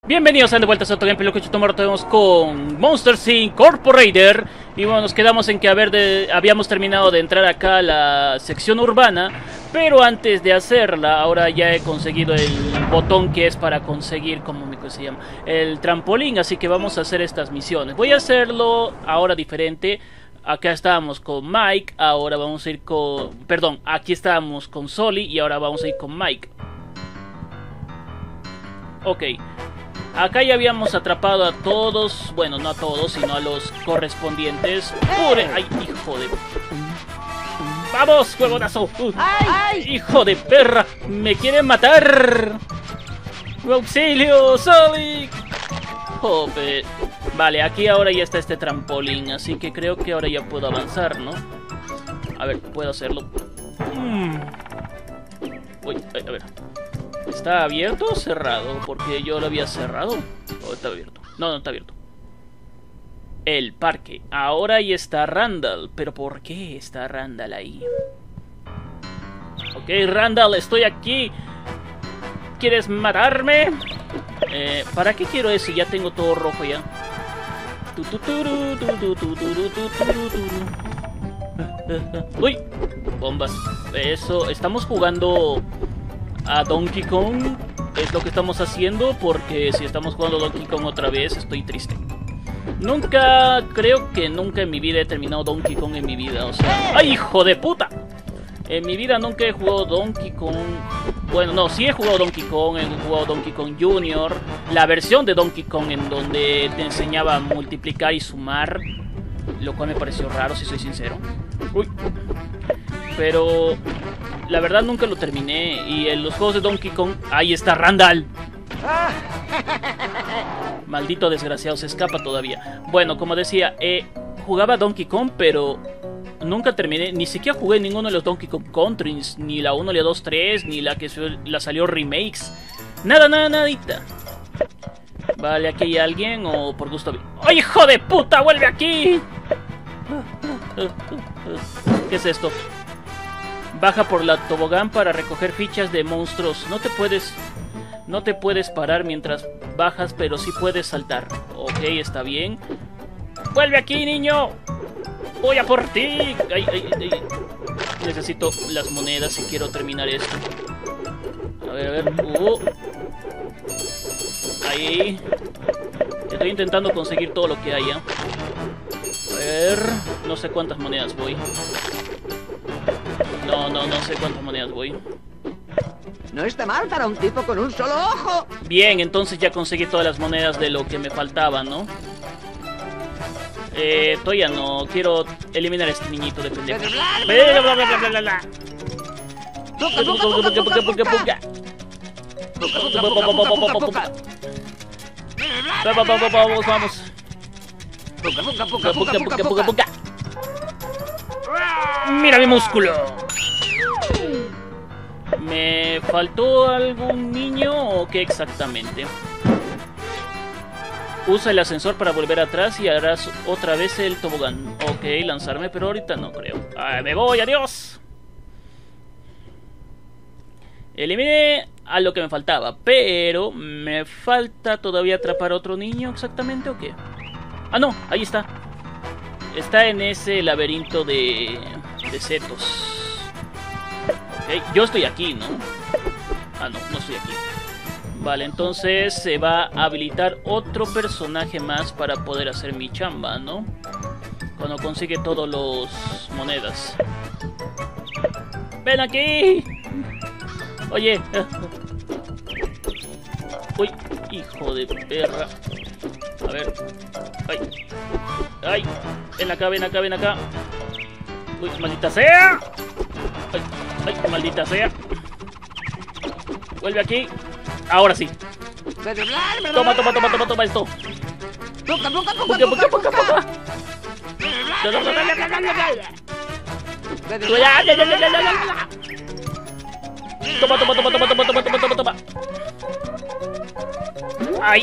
Bienvenidos de vuelta a otro gameplay. Lo que tomamos tenemos con Monsters Incorporated. Y bueno, nos quedamos en que habíamos terminado de entrar acá a la sección urbana. Pero antes de hacerla, ahora ya he conseguido el botón que es para conseguir, ¿cómo se llama? El trampolín, así que vamos a hacer estas misiones. Voy a hacerlo ahora diferente. Acá estábamos con Mike, ahora vamos a ir con... Perdón, aquí estábamos con Sully y ahora vamos a ir con Mike. Ok. Acá ya habíamos atrapado a todos, bueno, no a todos, sino a los correspondientes. ¡Ay, hijo de... ¡Vamos, huevonazo! ¡Ay! ¡Hijo de perra! ¡Me quieren matar! ¡Auxilio, Sully! ¡Jope! Vale, aquí ahora ya está este trampolín, así que creo que ahora ya puedo avanzar, ¿no? A ver, puedo hacerlo. Uy, a ver. ¿Está abierto o cerrado? Porque yo lo había cerrado. ¿O está abierto? No, no está abierto. El parque. Ahora ahí está Randall. ¿Pero por qué está Randall ahí? Ok, Randall, estoy aquí. ¿Quieres matarme? ¿Para qué quiero eso? Ya tengo todo rojo ya. Uy, bombas. Eso, estamos jugando a Donkey Kong, es lo que estamos haciendo, porque si estamos jugando Donkey Kong otra vez, estoy triste. Creo que nunca en mi vida he terminado Donkey Kong en mi vida, o sea... ¡Ay, hijo de puta! En mi vida nunca he jugado Donkey Kong... Bueno, no, sí he jugado Donkey Kong, he jugado Donkey Kong Jr., la versión de Donkey Kong en donde te enseñaba a multiplicar y sumar, lo cual me pareció raro, si soy sincero. Uy. Pero... la verdad nunca lo terminé. Y en los juegos de Donkey Kong... ¡Ahí está Randall! Maldito desgraciado, se escapa todavía. Bueno, como decía, jugaba Donkey Kong, pero nunca terminé. Ni siquiera jugué ninguno de los Donkey Kong Countries. Ni la 1, ni la 2, 3, ni la que salió remakes. Nada, nadita. Vale, aquí hay alguien o por gusto... ¡Ay, hijo de puta! ¡Vuelve aquí! ¿Qué es esto? Baja por la tobogán para recoger fichas de monstruos. No te puedes parar mientras bajas, pero sí puedes saltar. Ok, está bien. ¡Vuelve aquí, niño! ¡Voy a por ti! Ay. Necesito las monedas si quiero terminar esto. A ver. Ahí. Estoy intentando conseguir todo lo que haya. A ver. No sé cuántas monedas voy. No sé cuántas monedas voy. No está mal para un tipo con un solo ojo. Bien, entonces ya conseguí todas las monedas de lo que me faltaba, ¿no? Todavía no. Quiero eliminar a este niñito de pendejo. Vamos. Mira mi músculo. ¿Me faltó algún niño o qué exactamente? Usa el ascensor para volver atrás y harás otra vez el tobogán. Ok, lanzarme, pero ahorita no creo. Me voy, adiós. Eliminé a lo que me faltaba, pero me falta todavía atrapar a otro niño exactamente, ¿o qué? Ah, no, ahí está. Está en ese laberinto de setos. Okay, yo estoy aquí, ¿no? Ah, no estoy aquí. Vale, entonces se va a habilitar otro personaje más para poder hacer mi chamba, ¿no? Cuando consigue todos los monedas. ¡Ven aquí! Oye. Uy, hijo de perra. A ver. ¡Ay! Ven acá. Uy, maldita sea. ¡Ay, maldita sea! Vuelve aquí. Ahora sí. Toma esto. Poca. Toma. ¡Ay!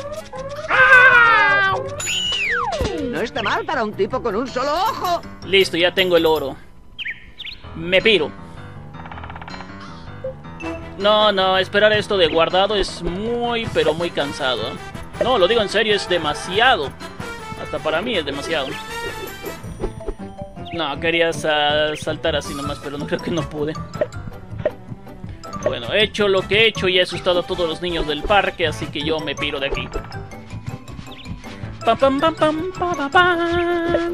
No está mal para un tipo con un solo ojo. Listo, ya tengo el oro. Me piro. No, esperar esto de guardado es muy, pero muy cansado. No, lo digo en serio, es demasiado. Hasta para mí es demasiado. No, quería saltar así nomás, pero no creo que no pude. Bueno, he hecho lo que he hecho y he asustado a todos los niños del parque, así que yo me piro de aquí. Pam pam pam pam pam pam.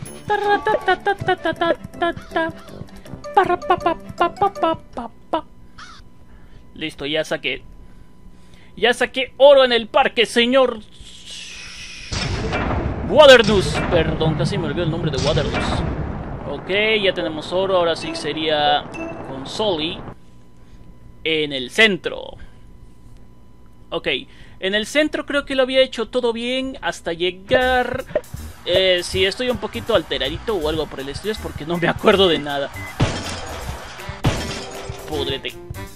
Listo, ya saqué. Ya saqué oro en el parque, señor Waterdus. Perdón, casi me olvidó el nombre de Waterdus. Ok, ya tenemos oro. Ahora sí sería con Sully en el centro. Ok, en el centro creo que lo había hecho todo bien hasta llegar... si estoy un poquito alteradito o algo por el estilo es porque no me acuerdo de nada. Púdrete.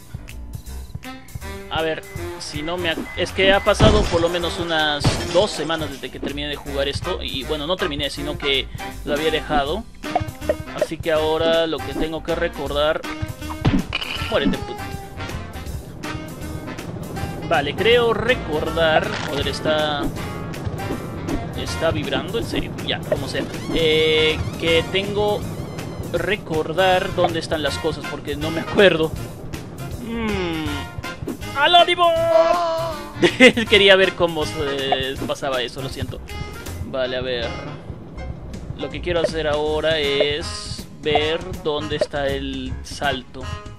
A ver, si no me... Es que ha pasado por lo menos unas 2 semanas desde que terminé de jugar esto. Y bueno, no terminé, sino que lo había dejado. Así que ahora lo que tengo que recordar... Muérete, puto. Vale, creo recordar... Joder, está vibrando, en serio. Ya, como sea. Que tengo... recordar dónde están las cosas, porque no me acuerdo. ¡Aló, Divo! Quería ver cómo pasaba eso, lo siento. Vale, a ver. Lo que quiero hacer ahora es ver dónde está el salto.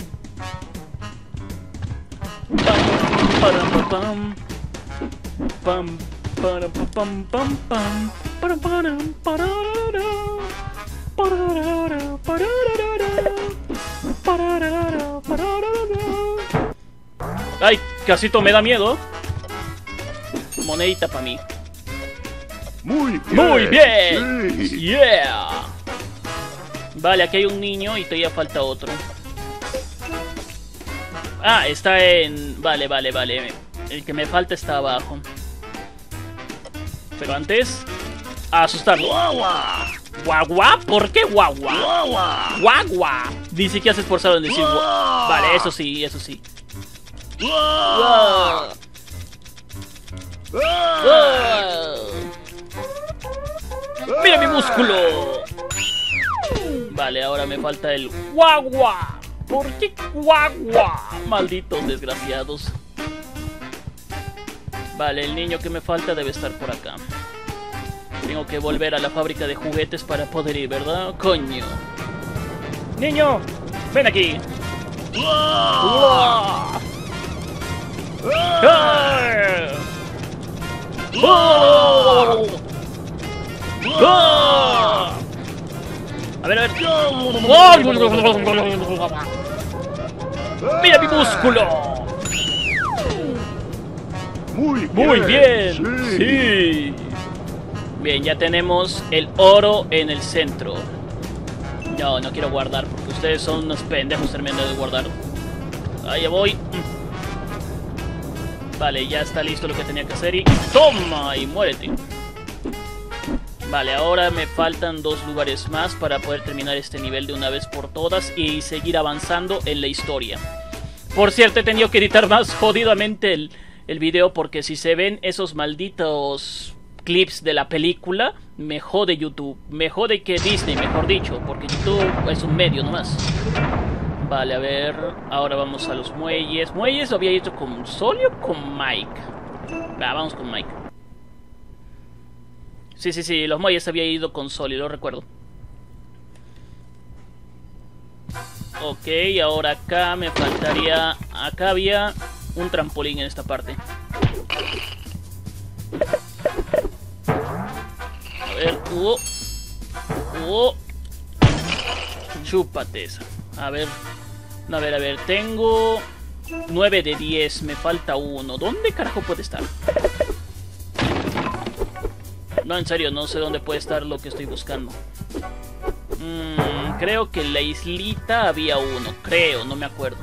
¡Ay! Casito me da miedo. Monedita para mí. Muy bien. Sí. Yeah. Vale, aquí hay un niño y todavía falta otro. Ah, está en... Vale. El que me falta está abajo. Pero antes... A asustarlo. ¡Guagua! ¿Guagua? ¿Por qué guagua? ¡Guagua! ¡Guagua! Dice que has esforzado en decir guagua. Vale, eso sí. ¡Guau! ¡Mira mi músculo! Vale, ahora me falta el guagua. ¿Por qué guagua? Malditos desgraciados. Vale, el niño que me falta debe estar por acá. Tengo que volver a la fábrica de juguetes para poder ir, ¿verdad? ¡Coño! ¡Niño! ¡Ven aquí! ¡Uah! ¡Ah! ¡Oh! ¡Oh! A ver. ¡Oh! ¡Mira mi músculo! Muy bien. Sí. Bien, ya tenemos el oro en el centro. No quiero guardar porque ustedes son unos pendejos terminando de guardar. Ahí voy. Vale, ya está listo lo que tenía que hacer y... ¡Toma! Y muérete. Vale, ahora me faltan 2 lugares más para poder terminar este nivel de una vez por todas y seguir avanzando en la historia. Por cierto, he tenido que editar más jodidamente el video porque si se ven esos malditos clips de la película, me jode YouTube. Me jode que Disney, mejor dicho, porque YouTube es un medio nomás. Vale, a ver, ahora vamos a los muelles. ¿Muelles lo había hecho con Sully o con Mike? Vamos con Mike. Sí, los muelles había ido con Sully, lo recuerdo. Ok, ahora acá me faltaría... Acá había un trampolín en esta parte. A ver, chúpate esa. A ver, tengo 9 de 10, me falta 1. ¿Dónde carajo puede estar? No, en serio, no sé dónde puede estar lo que estoy buscando. Creo que en la islita había uno, no me acuerdo.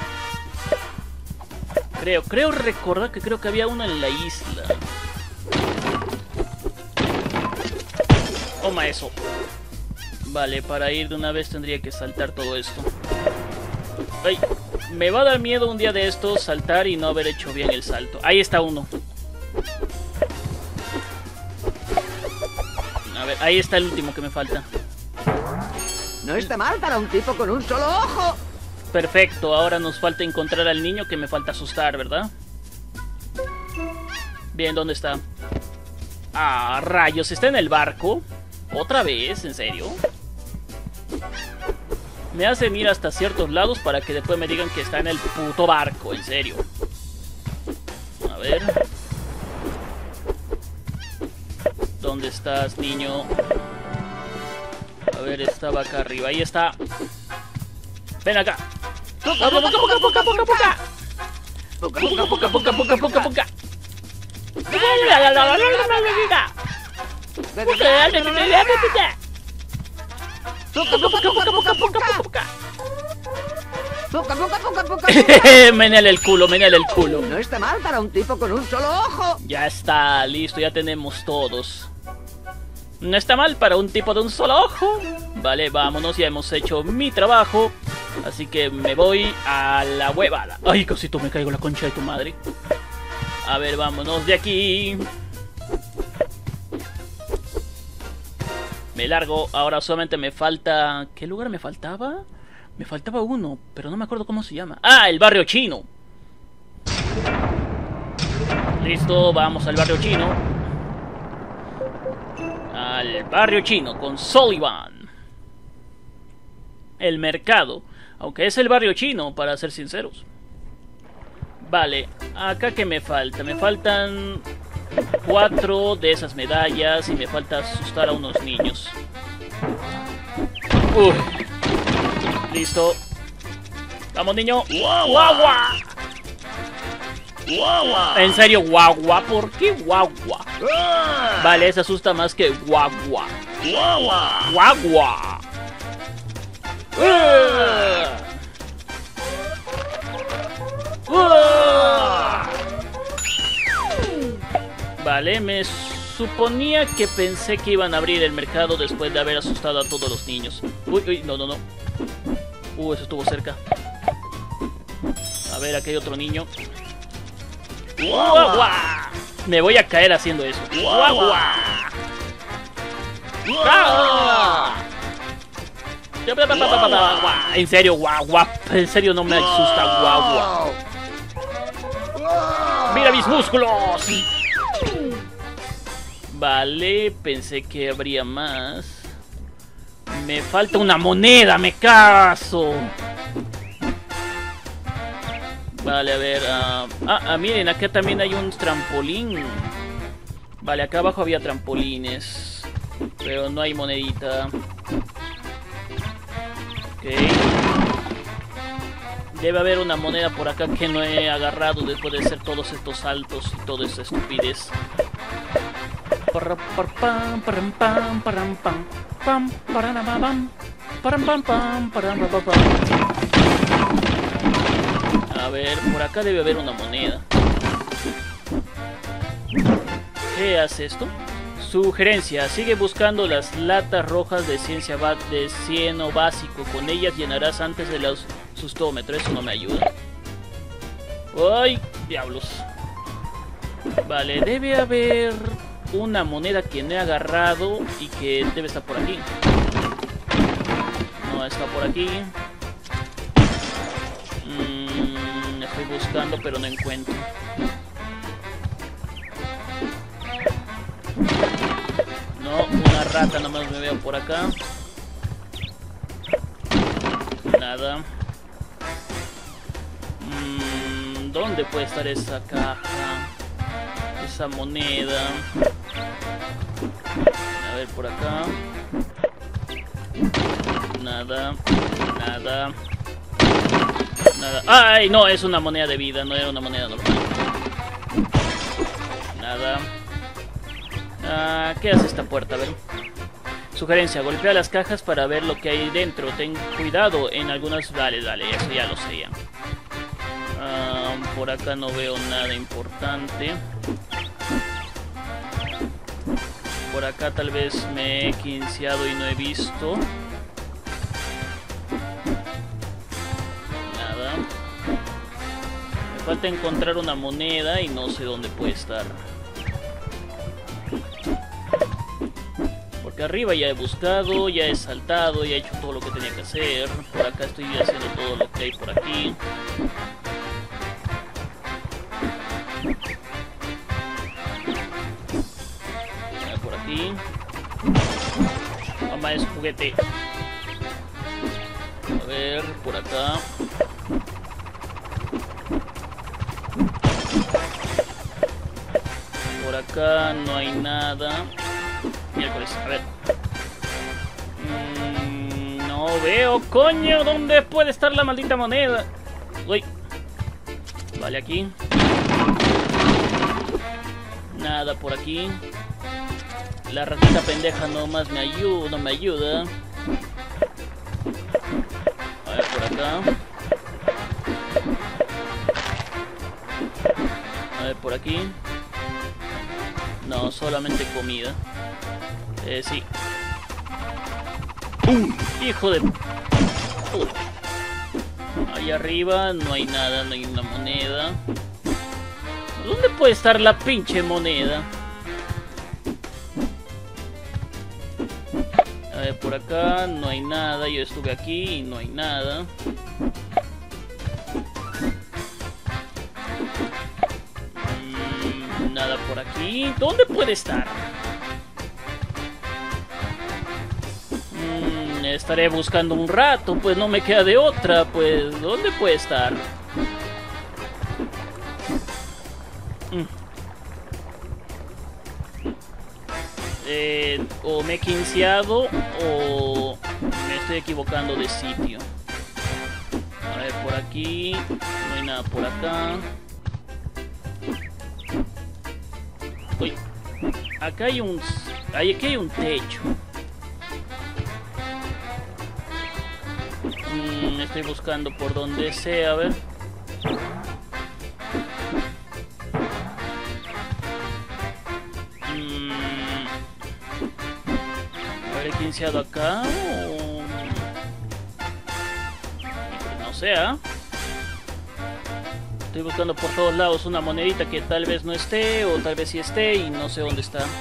Creo recordar que creo que había uno en la isla. Toma eso. Vale, para ir de una vez tendría que saltar todo esto. ¡Ay! Me va a dar miedo un día de estos saltar y no haber hecho bien el salto. Ahí está uno. A ver, ahí está el último que me falta. No está mal para un tipo con un solo ojo. Perfecto, ahora nos falta encontrar al niño que me falta asustar, ¿verdad? Bien, ¿dónde está? Ah, rayos, ¿está en el barco? ¿Otra vez? ¿En serio? Me hacen ir hasta ciertos lados para que después me digan que está en el puto barco, en serio. A ver. ¿Dónde estás, niño? A ver, estaba acá arriba. Ahí está. Ven acá. ¡Puca, puca, puca, puca, puca, puca! ¡Puca, puca, puca, puca, puca, puca, puca! Meneale el culo, meneale el culo. No está mal para un tipo con un solo ojo. Ya está, listo, ya tenemos todos. No está mal para un tipo de un solo ojo. Vale, vámonos, ya hemos hecho mi trabajo. Así que me voy a la huevada. Ay, cosito, me caigo la concha de tu madre. A ver, vámonos de aquí. Me largo, ahora solamente me falta... ¿Qué lugar me faltaba? Me faltaba uno, pero no me acuerdo cómo se llama. ¡Ah, el barrio chino! Listo, vamos al barrio chino. Al barrio chino con Sullivan. El mercado. Aunque es el barrio chino, para ser sinceros. Vale, acá que me falta. Me faltan 4 de esas medallas y me falta asustar a unos niños. Listo. Vamos, niño. ¡Guagua! ¡Guagua! En serio, guagua. ¿Por qué guagua? Vale, esa asusta más que guagua. ¡Guagua! Guagua. Vale, me suponía que pensé que iban a abrir el mercado después de haber asustado a todos los niños. Uy, uy, no, no, no. Eso estuvo cerca. A ver, aquí hay otro niño. ¡Guagua! Me voy a caer haciendo eso. ¡Guagua! ¡Guagua! En serio, guagua. En serio, no me asusta, guagua. ¡Mira mis músculos! Vale, pensé que habría más. Me falta una moneda, me caso. Vale, a ver. Miren, acá también hay un trampolín. Vale, acá abajo había trampolines, pero no hay monedita. Ok. Debe haber una moneda por acá que no he agarrado después de hacer todos estos saltos y toda esta estupidez. A ver, por acá debe haber una moneda. ¿Qué hace esto? Sugerencia, sigue buscando las latas rojas de cieno básico. Con ellas llenarás antes del sustómetro. Eso no me ayuda. ¡Ay, diablos! Vale, debe haber una moneda que no he agarrado y que debe estar por aquí. No, está por aquí. Estoy buscando, pero no encuentro. No, una rata nomás me veo por acá. Nada. ¿Dónde puede estar esa caja? Esa moneda. A ver, por acá. Nada. Nada. Nada. ¡Ay! No, es una moneda de vida. No era una moneda normal. Nada. ¿Qué hace esta puerta? A ver. Sugerencia, golpea las cajas para ver lo que hay dentro. Ten cuidado en algunas... Dale, eso ya lo sé ya. Por acá no veo nada importante. Por acá tal vez me he quinceado y no he visto. Nada. Me falta encontrar una moneda y no sé dónde puede estar. Porque arriba ya he buscado, ya he saltado, ya he hecho todo lo que tenía que hacer. Por acá estoy haciendo todo lo que hay por aquí. Por aquí. Mamá es juguete. A ver, por acá. Por acá no hay nada. Miércoles, a ver. No veo, coño, ¿dónde puede estar la maldita moneda? Uy. Vale, aquí. Nada por aquí. La ratita pendeja nomás me ayuda, no me ayuda. A ver, por acá. A ver, por aquí. No, solamente comida. Sí. Hijo de... Ahí arriba no hay nada, no hay una moneda. ¿Dónde puede estar la pinche moneda? A ver, por acá no hay nada. Yo estuve aquí y no hay nada. Nada por aquí. ¿Dónde puede estar? Estaré buscando un rato, pues no me queda de otra. Pues, ¿dónde puede estar? O me he quinceado o me estoy equivocando de sitio. A ver, por aquí no hay nada por acá. Uy, acá hay un... Aquí hay un techo. Estoy buscando por donde sea, a ver. ¿Habré quinceado acá o...? No sé, ¿ah? Estoy buscando por todos lados una monedita que tal vez no esté o tal vez sí esté y no sé dónde está.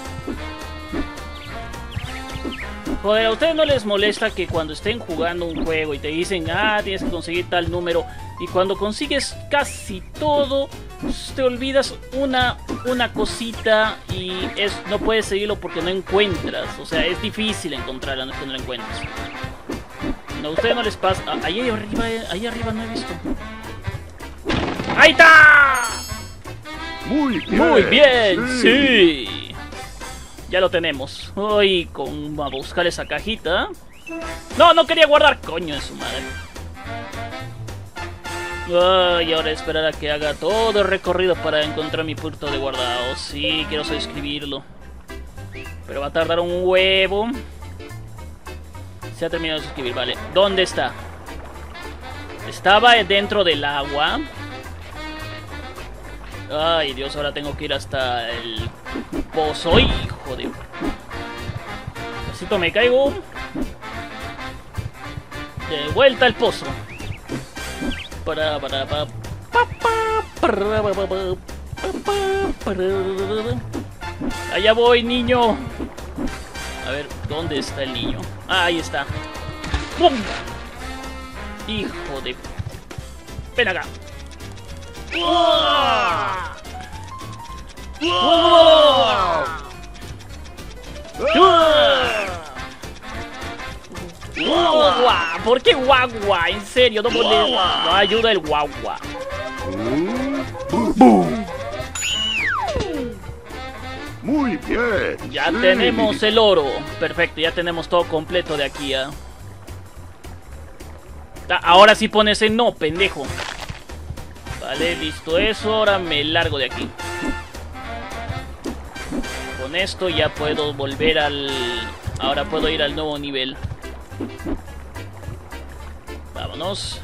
Joder, ¿a ustedes no les molesta que cuando estén jugando un juego y te dicen, ah, tienes que conseguir tal número, y cuando consigues casi todo, te olvidas una cosita y no puedes seguirlo porque no encuentras? O sea, es difícil encontrarla, no es que no la encuentres. No, a ustedes no les pasa. Ahí arriba no he visto. ¡Ahí está! Muy bien. Muy bien, sí. Ya lo tenemos. Uy, a buscar esa cajita. No, no quería guardar. Coño de su madre. Ay, ahora esperar a que haga todo el recorrido para encontrar mi punto de guardado. Sí, quiero suscribirlo. Pero va a tardar un huevo. Se ha terminado de suscribir, vale. ¿Dónde está? Estaba dentro del agua. Ay, Dios, ahora tengo que ir hasta el pozo. Hijo de... Necesito, me caigo. De vuelta al pozo. Allá voy, niño. A ver, ¿dónde está el niño? Ah, ahí está. ¡Bum! Hijo de... Ven acá. ¿Por qué guagua? En serio, no ayuda el guagua. Muy bien. Ya sí. tenemos el oro. Perfecto, ya tenemos todo completo de aquí, ¿eh? Ahora sí pones en no, pendejo. Vale, listo eso. Ahora me largo de aquí. Con esto ya puedo volver al... Ahora puedo ir al nuevo nivel. Vámonos.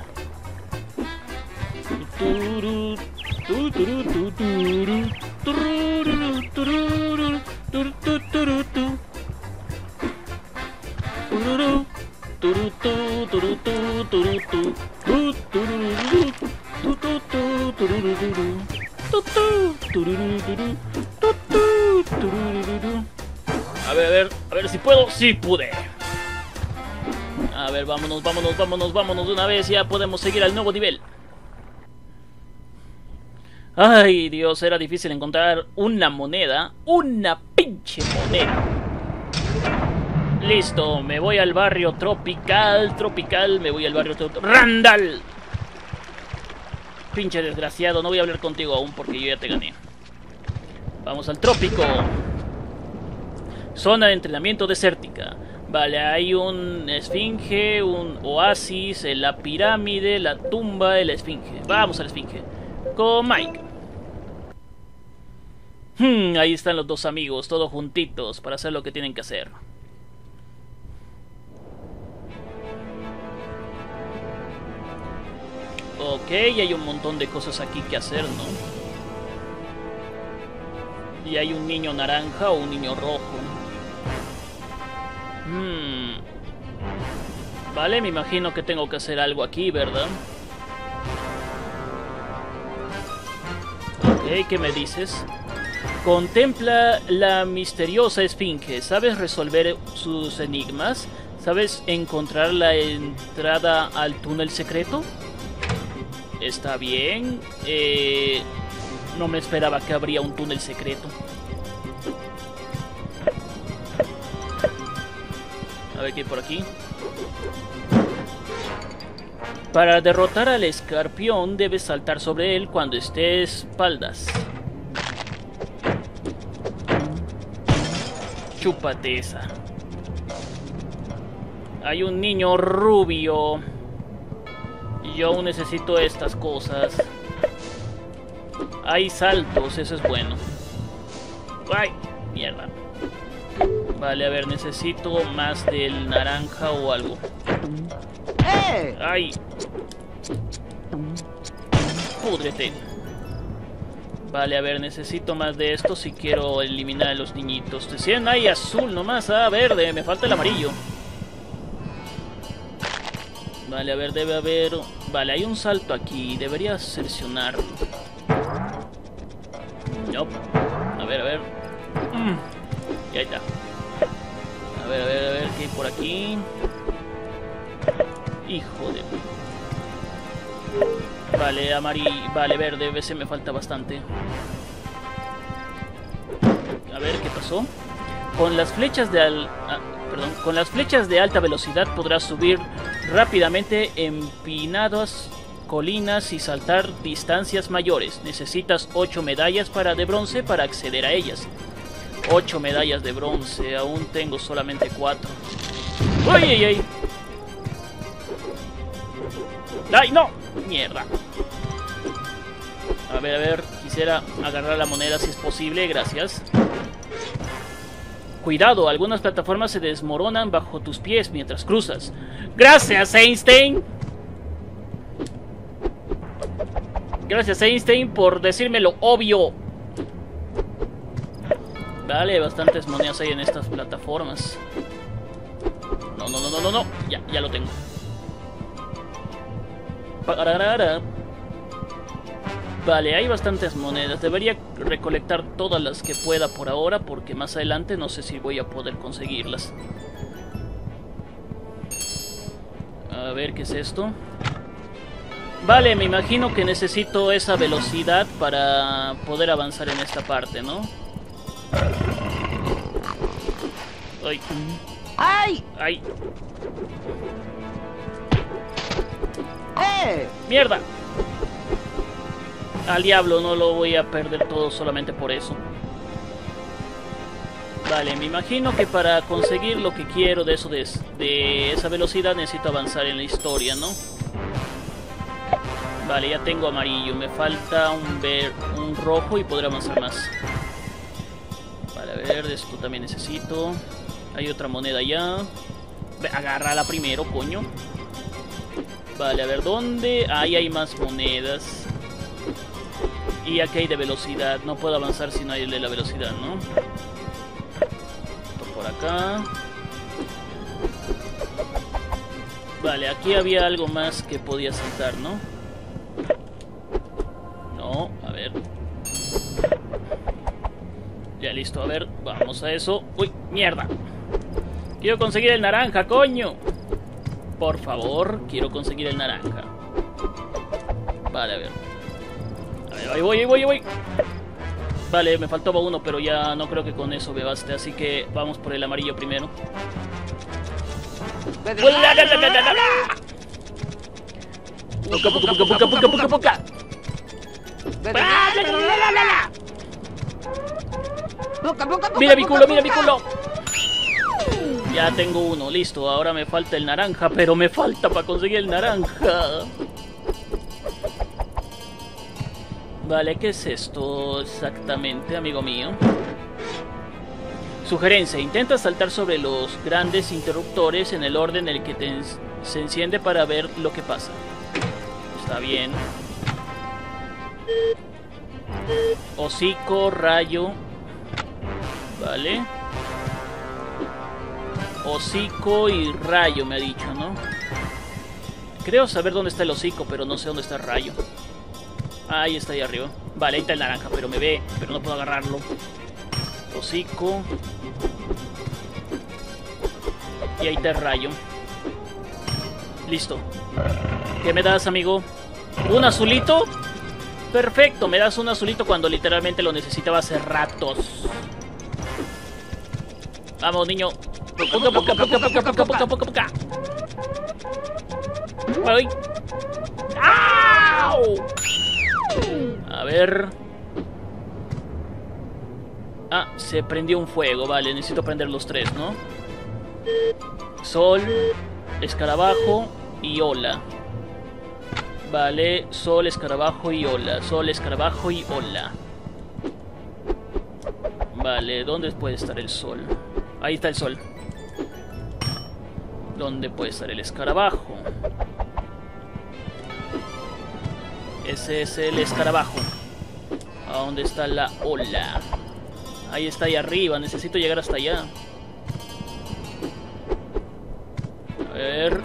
a ver si puedo. Sí pude. A ver, vámonos de una vez. Ya podemos seguir al nuevo nivel. Ay, Dios, era difícil encontrar una moneda. Una pinche moneda. Listo, me voy al barrio tropical. Me voy al barrio Randall. Pinche desgraciado, no voy a hablar contigo aún porque yo ya te gané. Vamos al trópico. Zona de entrenamiento desértica. Vale, hay un esfinge, un oasis, la pirámide, la tumba de la esfinge. Vamos a la esfinge. Con Mike. Ahí están los dos amigos, todos juntitos para hacer lo que tienen que hacer. Ok, hay un montón de cosas aquí que hacer, ¿no? Y hay un niño naranja o un niño rojo. Vale, me imagino que tengo que hacer algo aquí, ¿verdad? Ok, ¿qué me dices? Contempla la misteriosa esfinge. ¿Sabes resolver sus enigmas? ¿Sabes encontrar la entrada al túnel secreto? Está bien. No me esperaba que habría un túnel secreto. A ver qué hay por aquí. Para derrotar al escorpión debes saltar sobre él cuando esté espaldas. Chúpate esa. Hay un niño rubio. Y yo aún necesito estas cosas. Hay saltos, eso es bueno. ¡Ay! Mierda. Vale, a ver, necesito más del naranja o algo. ¡Ay! Púdrete. Vale, a ver, necesito más de esto si quiero eliminar a los niñitos. Decían, hay azul nomás, verde, me falta el amarillo. Vale, a ver, debe haber... Vale, hay un salto aquí, debería seleccionarlo. Nope. A ver. Y ahí está. A ver, ¿qué hay por aquí? Hijo de... Vale, amarillo... Vale, verde, ese me falta bastante. A ver, ¿qué pasó? Con las flechas de con las flechas de alta velocidad podrás subir rápidamente empinadas colinas y saltar distancias mayores. Necesitas 8 medallas de bronce para acceder a ellas. 8 medallas de bronce, aún tengo solamente 4. ¡Ay! ¡Ay, no! ¡Mierda! A ver, quisiera agarrar la moneda si es posible, gracias. Cuidado, algunas plataformas se desmoronan bajo tus pies mientras cruzas. ¡Gracias, Einstein! Gracias, Einstein, por decirme lo obvio. Vale, bastantes monedas hay en estas plataformas. No. Ya lo tengo. Vale, hay bastantes monedas. Debería recolectar todas las que pueda por ahora, porque más adelante no sé si voy a poder conseguirlas. A ver, ¿qué es esto? Vale, me imagino que necesito esa velocidad para poder avanzar en esta parte, ¿no? ¡Ay! ¡Ay! ¡Ay! ¡Mierda! Al diablo, no lo voy a perder todo solamente por eso. Vale, me imagino que para conseguir lo que quiero de eso, de esa velocidad, necesito avanzar en la historia, ¿no? Vale, ya tengo amarillo. Me falta un rojo y podré avanzar más. Vale, a ver, de esto también necesito. Hay otra moneda ya. Agárrala primero, coño. Vale, a ver, ¿dónde? Ahí hay más monedas. Y aquí hay de velocidad. No puedo avanzar si no hay el de la velocidad, ¿no? Por acá. Vale, aquí había algo más que podía saltar, ¿no? No, a ver. Ya, Listo, a ver, vamos a eso. Uy, mierda. Quiero conseguir el naranja, coño. Por favor, quiero conseguir el naranja. Vale, a ver. Ahí voy, ahí voy, ahí voy. Vale, me faltaba uno, pero ya no creo que con eso me baste. Así que vamos por el amarillo primero. Puca, puca, puca, puca, puca, puca, puca. Mira mi culo, mira mi culo. Ya tengo uno, listo. Ahora me falta el naranja, pero me falta para conseguir el naranja. Vale, ¿qué es esto exactamente, amigo mío? Sugerencia, intenta saltar sobre los grandes interruptores en el orden en el que se enciende para ver lo que pasa. Está bien. Hocico, rayo. Vale. Hocico y rayo me ha dicho, ¿no? Creo saber dónde está el hocico, pero no sé dónde está el rayo. Ahí está, ahí arriba. Vale, ahí está el naranja, pero me ve, pero no puedo agarrarlo. Hocico. Y ahí está el rayo. Listo. ¿Qué me das, amigo? ¿Un azulito? Perfecto, me das un azulito cuando literalmente lo necesitaba hace ratos. Vamos, niño. Puca, puca, puca, puca, puca, puca, puca, puca. ¡Ay! ¡Au! A ver. Ah, se prendió un fuego. Vale, necesito prender los tres, ¿no? Sol, escarabajo y ola. Vale, sol, escarabajo y ola. Sol, escarabajo y ola. Vale, ¿dónde puede estar el sol? Ahí está el sol. ¿Dónde puede estar el escarabajo? Ese es el escarabajo. ¿A dónde está la ola? Ahí está, ahí arriba. Necesito llegar hasta allá. A ver.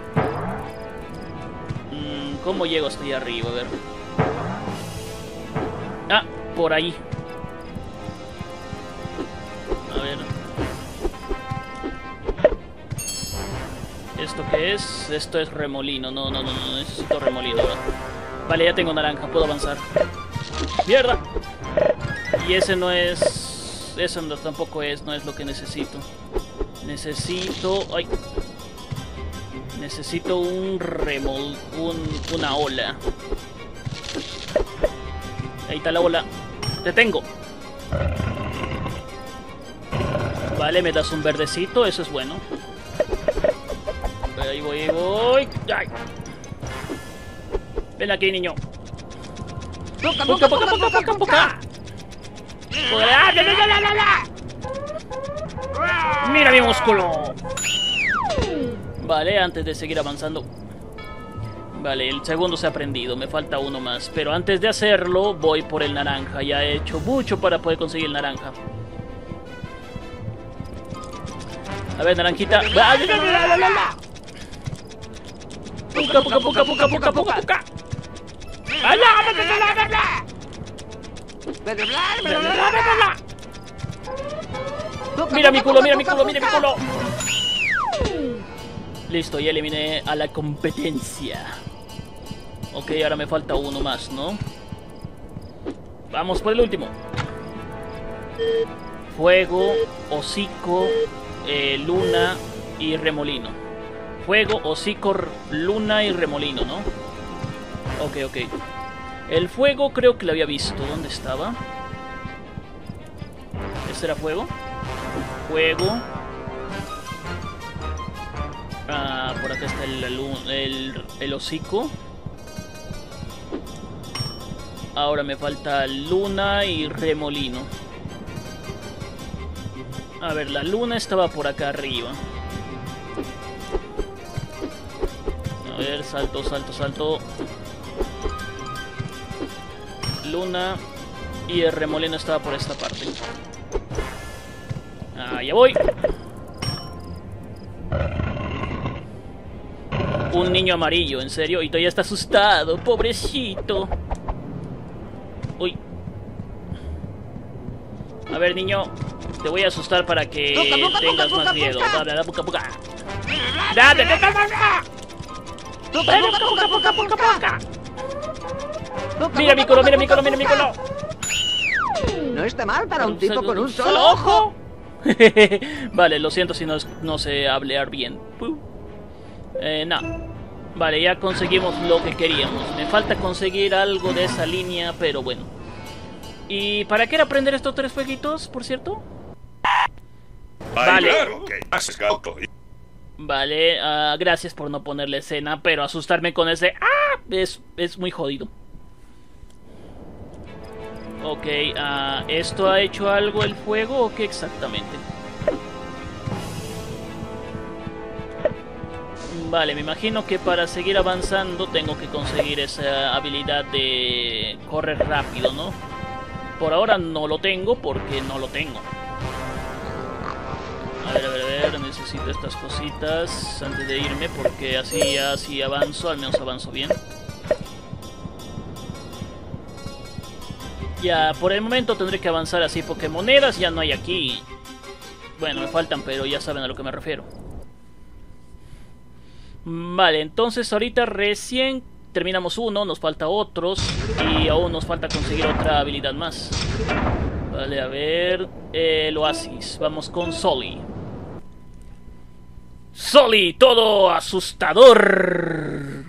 ¿Cómo llego hasta allá arriba? A ver. Ah, por ahí. A ver. ¿Esto qué es? Esto es remolino. No, no, no, no. Necesito remolino, ¿verdad? Vale, ya tengo naranja. Puedo avanzar. ¡Mierda! Y ese no es... Eso no, tampoco es. No es lo que necesito. Necesito... ¡Ay! Necesito un una ola. Ahí está la ola. ¡Te tengo! Vale, me das un verdecito. Eso es bueno. Ahí voy, ahí voy. ¡Ay! Ven aquí, niño. ¡Puca, puca, puca, puca, puca, puca! ¡Mira mi músculo! Vale, antes de seguir avanzando. Vale, el segundo se ha prendido. Me falta uno más. Pero antes de hacerlo, voy por el naranja. Ya he hecho mucho para poder conseguir el naranja. A ver, naranjita. ¡Puca, puca, puca, puca, puca, puca, puca! ¡Mira mi culo, mira mi culo, mira mi culo! Listo, ya eliminé a la competencia. Ok, ahora me falta uno más, ¿no? Vamos por el último. Fuego, hocico, luna y remolino. Fuego, hocico, luna y remolino, ¿no? Ok, ok. El fuego creo que lo había visto. ¿Dónde estaba? ¿Este era fuego? Fuego. Ah, por acá está el hocico. Ahora me falta luna y remolino. A ver, la luna estaba por acá arriba. A ver, salto, salto, salto. Luna. Y el remolino estaba por esta parte. Ah, ya voy. Un niño amarillo, en serio, y todavía está asustado, pobrecito. Uy. A ver, niño. Te voy a asustar para que tengas más miedo. Dale, puca, puca. ¡Dale, Mira mi culo, mira mi culo, mira mi culo. No está mal para un tipo con un solo ojo. Vale, lo siento si no sé hablar bien. No. Vale, ya conseguimos lo que queríamos. Me falta conseguir algo de esa línea, pero bueno. ¿Y para qué era aprender estos 3 fueguitos, por cierto? Vale. Vale, gracias por no ponerle escena, pero asustarme con ese es muy jodido. Ok, ¿esto ha hecho algo el fuego o qué exactamente? Vale, me imagino que para seguir avanzando tengo que conseguir esa habilidad de correr rápido, ¿no? Por ahora no lo tengo porque no lo tengo. A ver, necesito estas cositas antes de irme porque así ya si avanzo, al menos avanzo bien. Ya, por el momento tendré que avanzar así porque monedas ya no hay aquí. Bueno, me faltan, pero ya saben a lo que me refiero. Vale, entonces ahorita recién terminamos uno, nos falta otros y aún nos falta conseguir otra habilidad más. Vale, a ver, el oasis, vamos con Sully. Sully, todo asustador.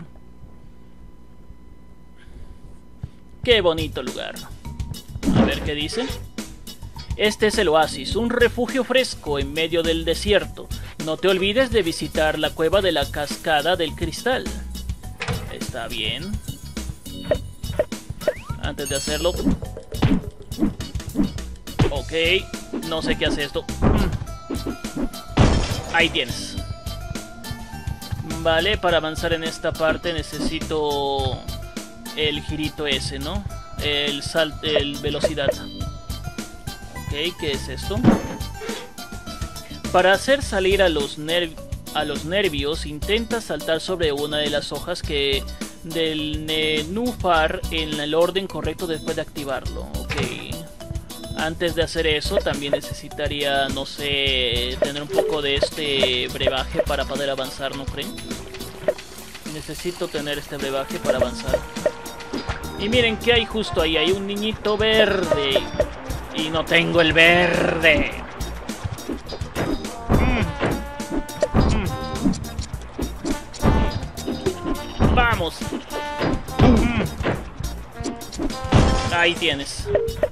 Qué bonito lugar. A ver qué dice. Este es el oasis, un refugio fresco en medio del desierto. No te olvides de visitar la cueva de la cascada del cristal. Está bien. Antes de hacerlo. Ok, no sé qué hace esto. Ahí tienes. Vale, para avanzar en esta parte necesito el girito ese, ¿no? El velocidad. Ok, ¿qué es esto? Para hacer salir a los nervios, intenta saltar sobre una de las hojas del nenúfar en el orden correcto después de activarlo. Ok. Antes de hacer eso, también necesitaría, no sé, tener un poco de este brebaje para poder avanzar, ¿no creen? Necesito tener este brebaje para avanzar. Y miren que hay justo ahí, hay un niñito verde. Y no tengo el verde. Vamos. Ahí tienes.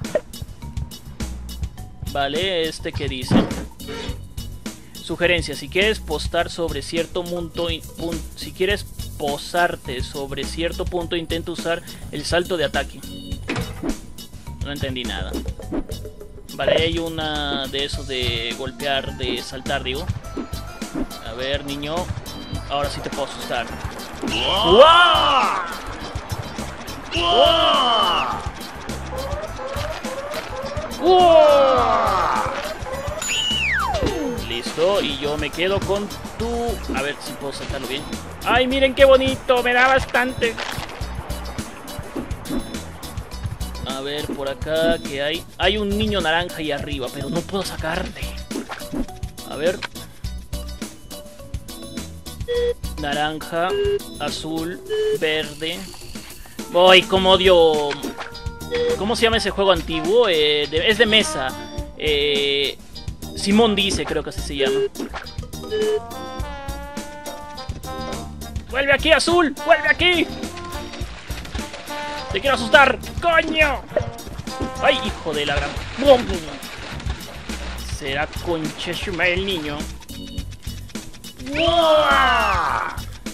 Vale, este que dice. Sugerencia, si quieres postar sobre cierto punto, si quieres posarte sobre cierto punto, intenta usar el salto de ataque. No entendí nada. Vale, hay una de esos de golpear, de saltar, digo. A ver, niño. Ahora sí te puedo asustar. ¡Wow! ¡Wow! ¡Wow! Listo, y yo me quedo con tu... A ver si puedo saltarlo bien. ¡Ay, miren qué bonito! Me da bastante. A ver, por acá, ¿qué hay? Hay un niño naranja ahí arriba, pero no puedo sacarle. A ver. Naranja, azul, verde. ¡Ay, cómo odio! ¿Cómo se llama ese juego antiguo? Es de mesa. Simón dice, creo que así se llama. ¡Vuelve aquí, azul! ¡Vuelve aquí! ¡Te quiero asustar! ¡Coño! ¡Ay, hijo de la gran... ¡Bum! Será conchesuma el niño. ¡Wow!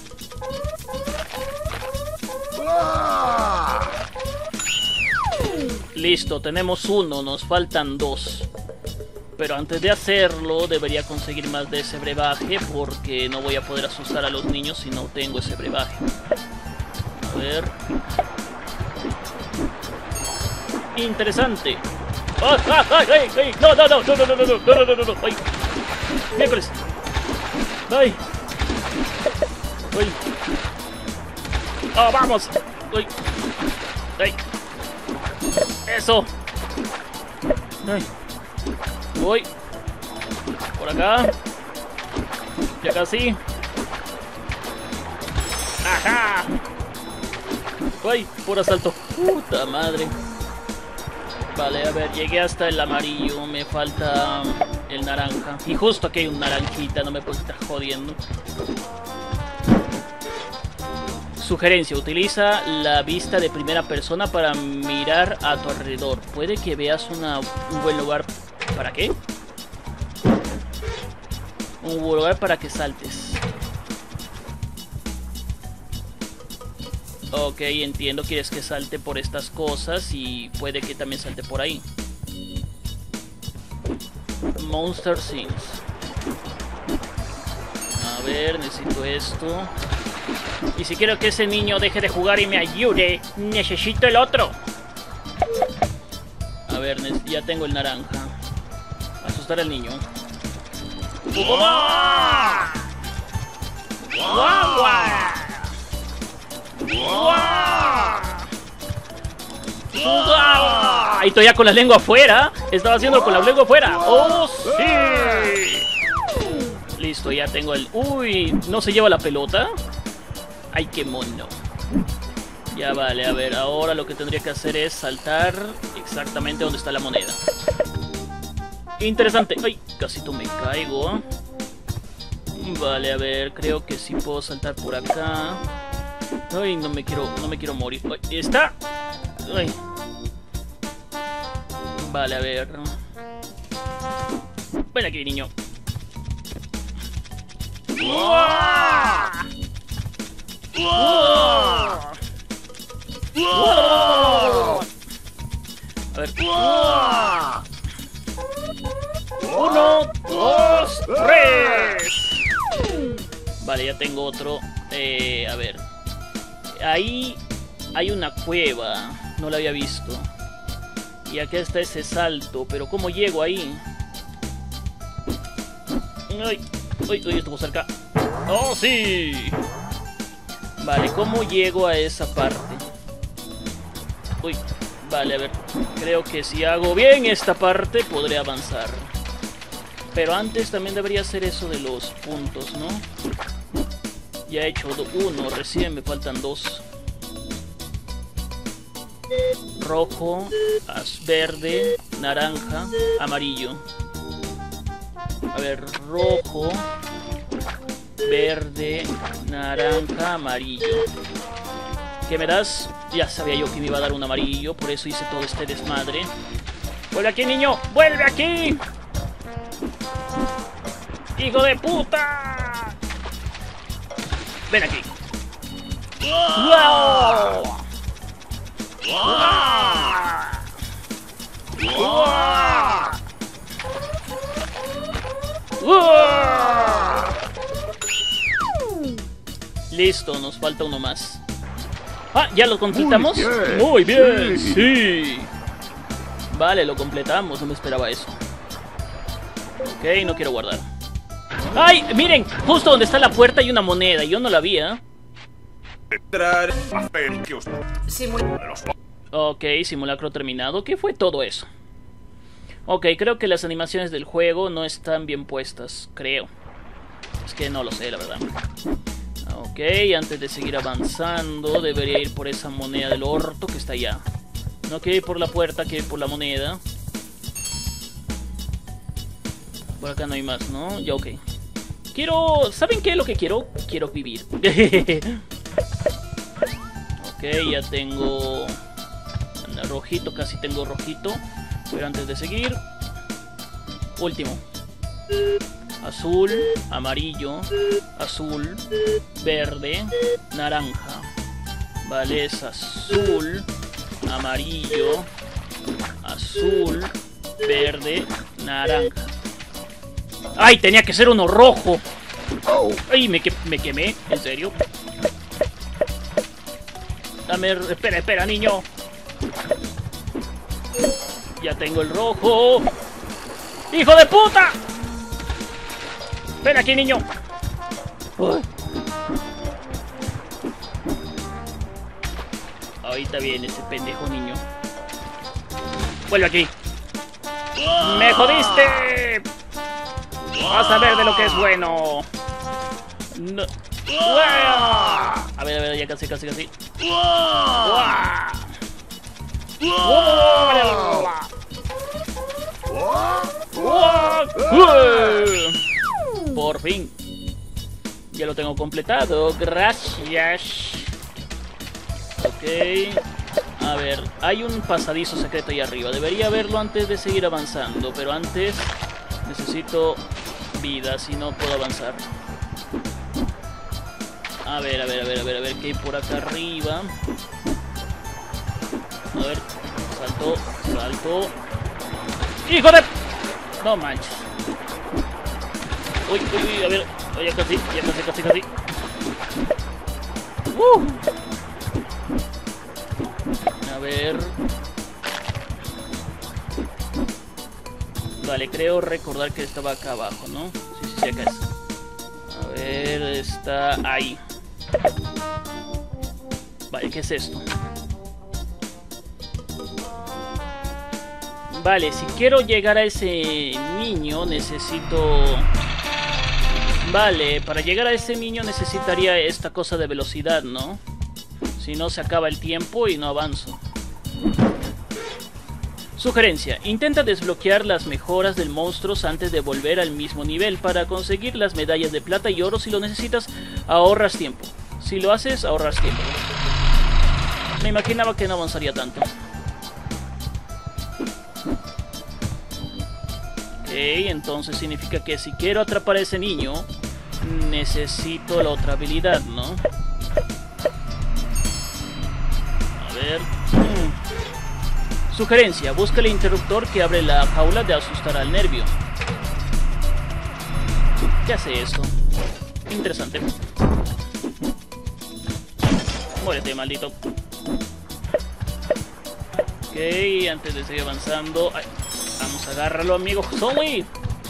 Listo, tenemos uno, nos faltan 2. Pero antes de hacerlo debería conseguir más de ese brebaje, porque no voy a poder asustar a los niños si no tengo ese brebaje. A ver. Interesante. ¡Ay, ay, ay, ay! ¡No, no, no, no, no, no, no, no, no, no, no, no! ¡Ay! ¡Miércoles! ¡Ay! ¡Ay! ¡Oh, vamos! ¡Ay! ¡Ay! ¡Eso! ¡Ay! Voy. Por acá. Ya casi. ¡Ajá! ¡Ay! Por asalto. ¡Puta madre! Vale, a ver, llegué hasta el amarillo. Me falta el naranja. Y justo aquí hay un naranjita, no me puedo estar jodiendo. Sugerencia, utiliza la vista de primera persona para mirar a tu alrededor. Puede que veas un buen lugar. ¿Para qué? Un buen lugar para que saltes. Ok, entiendo, quieres que salte por estas cosas y puede que también salte por ahí. Monster Things. A ver, necesito esto. Y si quiero que ese niño deje de jugar y me ayude, necesito el otro. A ver, ya tengo el naranja. Asustar al niño. ¡Guau! ¡Guau! ¡Guau! Ahí estoy ya con la lengua afuera. Estaba haciendo con la lengua afuera. ¡Oh, sí! Listo, ya tengo el... Uy, ¿no se lleva la pelota? ¡Ay, qué mono! Ya vale, a ver, ahora lo que tendría que hacer es saltar exactamente donde está la moneda. Interesante. ¡Ay! Casi me caigo. Vale, a ver, creo que sí puedo saltar por acá. Ay, no me quiero morir. Ay, ¿está? Ay. Vale, a ver. Ven aquí, niño. ¡Uah! ¡Uah! ¡Uah! A ver. ¡Uah! 1, 2, 3. Vale, ya tengo otro. A ver. Ahí hay una cueva. No la había visto. Y acá está ese salto. Pero ¿cómo llego ahí? ¡Ay! ¡Uy! Estuvo cerca. ¡Oh, sí! Vale, ¿cómo llego a esa parte? Uy, vale, a ver. Creo que si hago bien esta parte podré avanzar. Pero antes también debería hacer eso de los puntos, ¿no? Ya he hecho uno, recién me faltan dos. Rojo, verde, naranja, amarillo. A ver, rojo, verde, naranja, amarillo. ¿Qué me das? Ya sabía yo que me iba a dar un amarillo, por eso hice todo este desmadre. ¡Vuelve aquí, niño! ¡Vuelve aquí! ¡Hijo de puta! ¡Ven aquí! ¡Wow! Listo, nos falta uno más. Ah, ¿ya lo completamos? Muy bien, sí. Vale, lo completamos, no me esperaba eso. Ok, no quiero guardar. ¡Ay! Miren, justo donde está la puerta hay una moneda. Yo no la vi, ¿eh? Ok, simulacro terminado. ¿Qué fue todo eso? Ok, creo que las animaciones del juego no están bien puestas. Creo. Es que no lo sé, la verdad. Ok, antes de seguir avanzando debería ir por esa moneda del orto que está allá. No quiero ir por la puerta, quiero ir por la moneda. Por acá no hay más, ¿no? Ya, ok. Quiero... ¿Saben qué es lo que quiero? Quiero vivir. Ok, ya tengo... rojito, casi tengo rojito. Pero antes de seguir... último. Azul, amarillo, azul, verde, naranja. Vale, es azul, amarillo, azul, verde, naranja. ¡Ay! Tenía que ser uno rojo. ¡Ay! Me quemé. ¿En serio? Dame... Espera, niño. Ya tengo el rojo. ¡Hijo de puta! Ven aquí, niño. Uy. Ahorita viene ese pendejo niño. Vuelve aquí. ¡Me jodiste! Vas a ver de lo que es bueno. No. A ver, ya casi. Por fin. Ya lo tengo completado. Gracias. Ok. A ver, hay un pasadizo secreto ahí arriba. Debería verlo antes de seguir avanzando. Pero antes necesito vida, si no puedo avanzar. A ver, ¿qué hay por acá arriba? A ver, salto. ¡Hijo de! No manches. Uy, a ver, ya casi. A ver. Vale, creo recordar que estaba acá abajo, ¿no? Sí, acá es. A ver, está ahí. Vale, ¿qué es esto? Vale, si quiero llegar a ese niño necesito... Vale, para llegar a ese niño necesitaría esta cosa de velocidad, ¿no? Si no se acaba el tiempo y no avanzo. Sugerencia, intenta desbloquear las mejoras del monstruo antes de volver al mismo nivel. Para conseguir las medallas de plata y oro, si lo necesitas, ahorras tiempo. Si lo haces, ahorras tiempo. Me imaginaba que no avanzaría tanto. Ok, entonces significa que si quiero atrapar a ese niño, necesito la otra habilidad, ¿no? A ver... Sugerencia, busca el interruptor que abre la jaula de asustar al nervio. ¿Qué hace esto? Interesante. Muérete, maldito. Ok, antes de seguir avanzando... Ay, vamos a agarrarlo, amigo Zoe.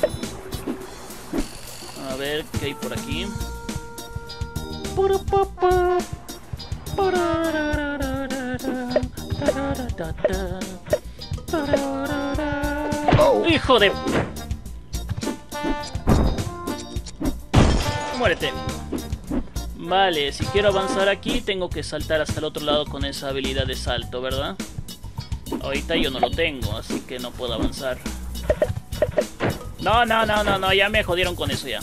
A ver, ¿qué hay por aquí? ¡Hijo de! Muérete. Vale, si quiero avanzar aquí tengo que saltar hasta el otro lado con esa habilidad de salto, ¿verdad? Ahorita yo no lo tengo, así que no puedo avanzar. No, ya me jodieron con eso ya.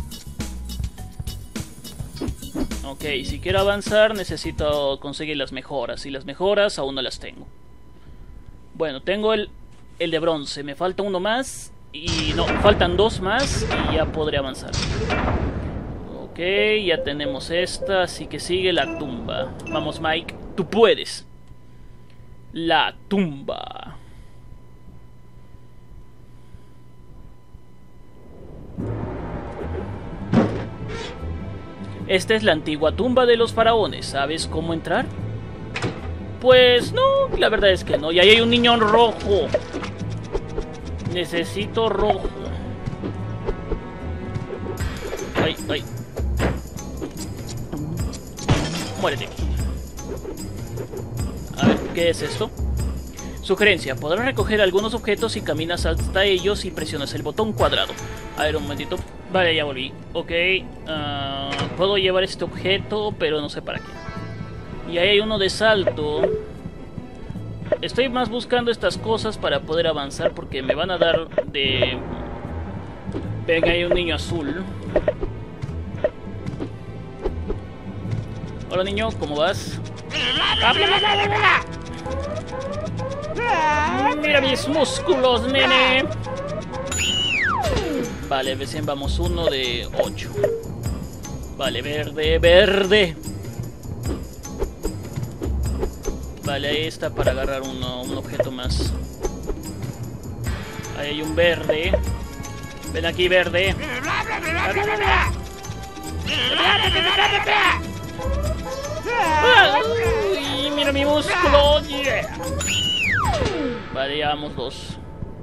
Ok, si quiero avanzar necesito conseguir las mejoras. Y las mejoras aún no las tengo. Bueno, tengo el de bronce. Me falta uno más. Y no, faltan dos más. Y ya podré avanzar. Ok, ya tenemos esta. Así que sigue la tumba. Vamos, Mike, tú puedes. La tumba. Esta es la antigua tumba de los faraones. ¿Sabes cómo entrar? Pues no, la verdad es que no. Y ahí hay un niño rojo. Necesito rojo. Ay. Muérete. A ver, ¿qué es esto? Sugerencia, podrás recoger algunos objetos si caminas hasta ellos y presionas el botón cuadrado. A ver, un momentito. Vale, ya volví. Ok. Puedo llevar este objeto, pero no sé para qué. Y ahí hay uno de salto. Estoy más buscando estas cosas para poder avanzar porque me van a dar de... Venga, hay un niño azul. Hola, niño, ¿cómo vas? Mira mis músculos, nene. Vale, recién vamos 1 de 8. Vale, verde. Vale, ahí está para agarrar un objeto más. Ahí hay un verde. Ven aquí, verde. Uy, mira mi músculo. Yeah. Vale, ya vamos 2.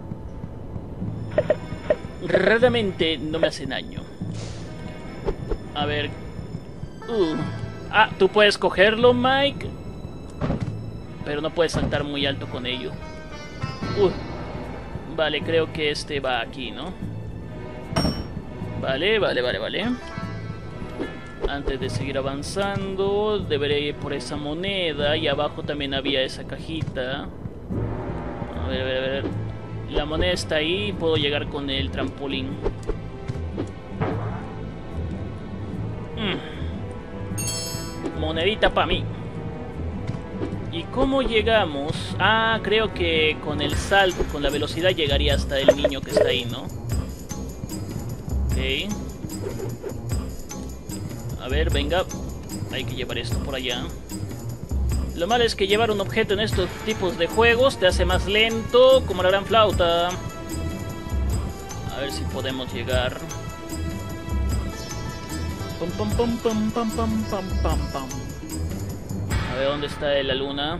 Raramente no me hace daño. A ver. Tú puedes cogerlo, Mike. Pero no puedes saltar muy alto con ello. Vale, creo que este va aquí, ¿no? Vale. Antes de seguir avanzando, deberé ir por esa moneda. Y abajo también había esa cajita. A ver. La moneda está ahí. Puedo llegar con el trampolín. Monedita para mí. ¿Y cómo llegamos? Ah, creo que con el salto, con la velocidad llegaría hasta el niño que está ahí, ¿no? Ok. A ver, venga. Hay que llevar esto por allá. Lo malo es que llevar un objeto en estos tipos de juegos te hace más lento, como la gran flauta. A ver si podemos llegar. Pam. A ver, ¿dónde está la luna?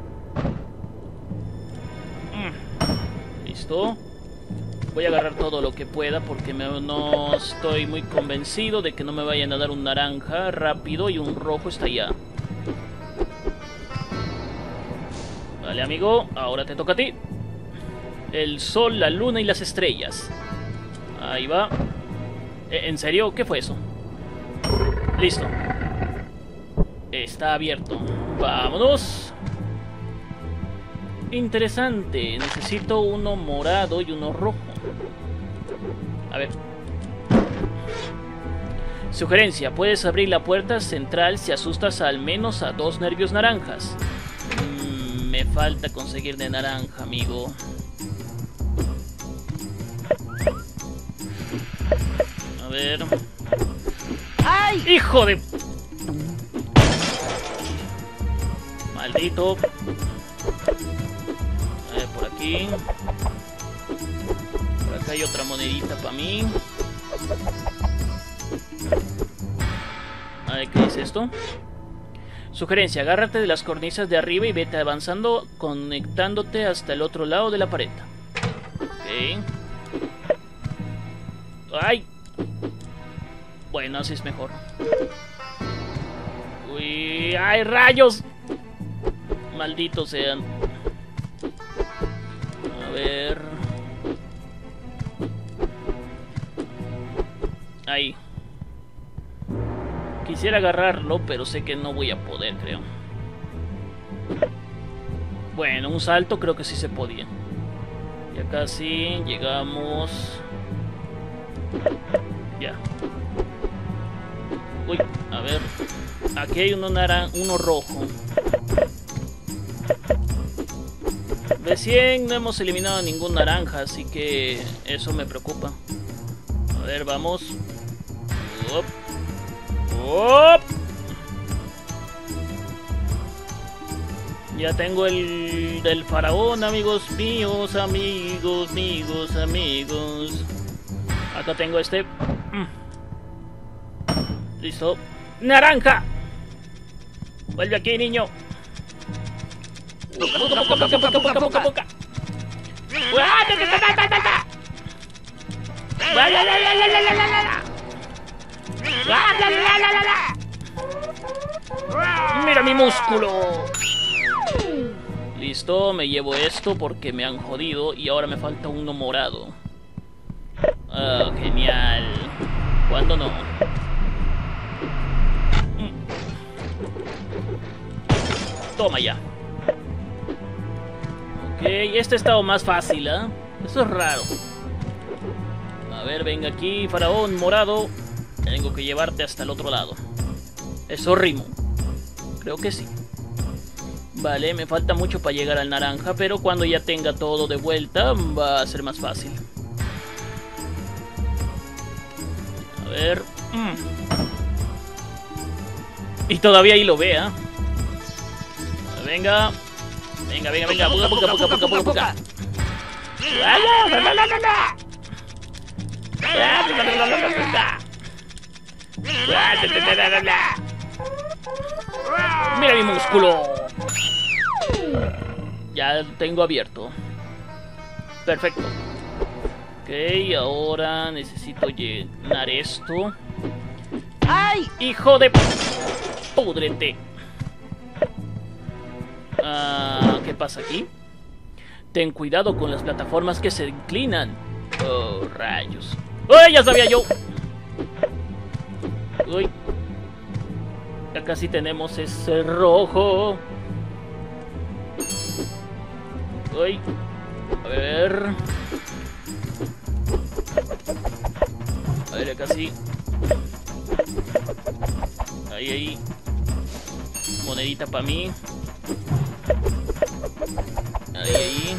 Listo. Voy a agarrar todo lo que pueda porque no estoy muy convencido de que no me vayan a dar un naranja rápido y un rojo está allá. Vale, amigo, ahora te toca a ti. El sol, la luna y las estrellas. Ahí va. ¿En serio? ¿Qué fue eso? Listo. Está abierto. Vámonos. Interesante. Necesito uno morado y uno rojo. A ver. Sugerencia. Puedes abrir la puerta central si asustas al menos a 2 nervios naranjas. Me falta conseguir de naranja, amigo. A ver. ¡Ay! ¡Hijo de... Maldito! A ver, por aquí. Por acá hay otra monedita para mí. A ver, ¿qué es esto? Sugerencia, agárrate de las cornisas de arriba y vete avanzando, conectándote hasta el otro lado de la pared. Ok. ¡Ay! Bueno, así es mejor. ¡Uy! ¡Ay, rayos! Malditos sean. A ver... Ahí. Quisiera agarrarlo, pero sé que no voy a poder, creo. Bueno, un salto creo que sí se podía. Ya casi llegamos. Ya. Uy, a ver. Aquí hay uno rojo. Recién no hemos eliminado ningún naranja, así que eso me preocupa. A ver, vamos. Up. ¡Oh! Ya tengo el del faraón, amigos míos, amigos. Acá tengo este. Listo. ¡Naranja! Vuelve aquí, niño. Poca. ¡Mira mi músculo! Listo, me llevo esto porque me han jodido y ahora me falta uno morado. Ah, genial. ¿Cuándo no? Toma ya. Ok, este ha estado más fácil, ¿eh? Eso es raro. A ver, venga aquí, faraón morado. Tengo que llevarte hasta el otro lado. Eso rimo. Creo que sí. Vale, me falta mucho para llegar al naranja, pero cuando ya tenga todo de vuelta va a ser más fácil. A ver. Y todavía ahí lo vea. Venga. Venga. Poca. Mira mi músculo. Ya lo tengo abierto. Perfecto. Ok, ahora necesito llenar esto. ¡Ay! ¡Hijo de... púdrete! ¿Qué pasa aquí? Ten cuidado con las plataformas que se inclinan. Oh, rayos. ¡Uy, ya sabía yo! Uy. Ya casi tenemos ese rojo. Uy. A ver. A ver, ya casi. Ahí, ahí. Monedita para mí. Ahí, ahí.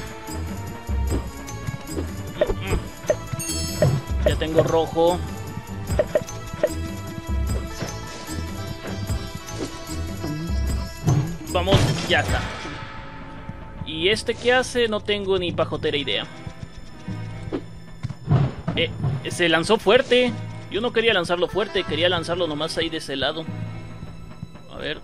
Ya tengo rojo. Vamos, ya está. ¿Y este qué hace? No tengo ni pajotera idea. Se lanzó fuerte. Yo no quería lanzarlo fuerte, quería lanzarlo nomás ahí de ese lado. A ver.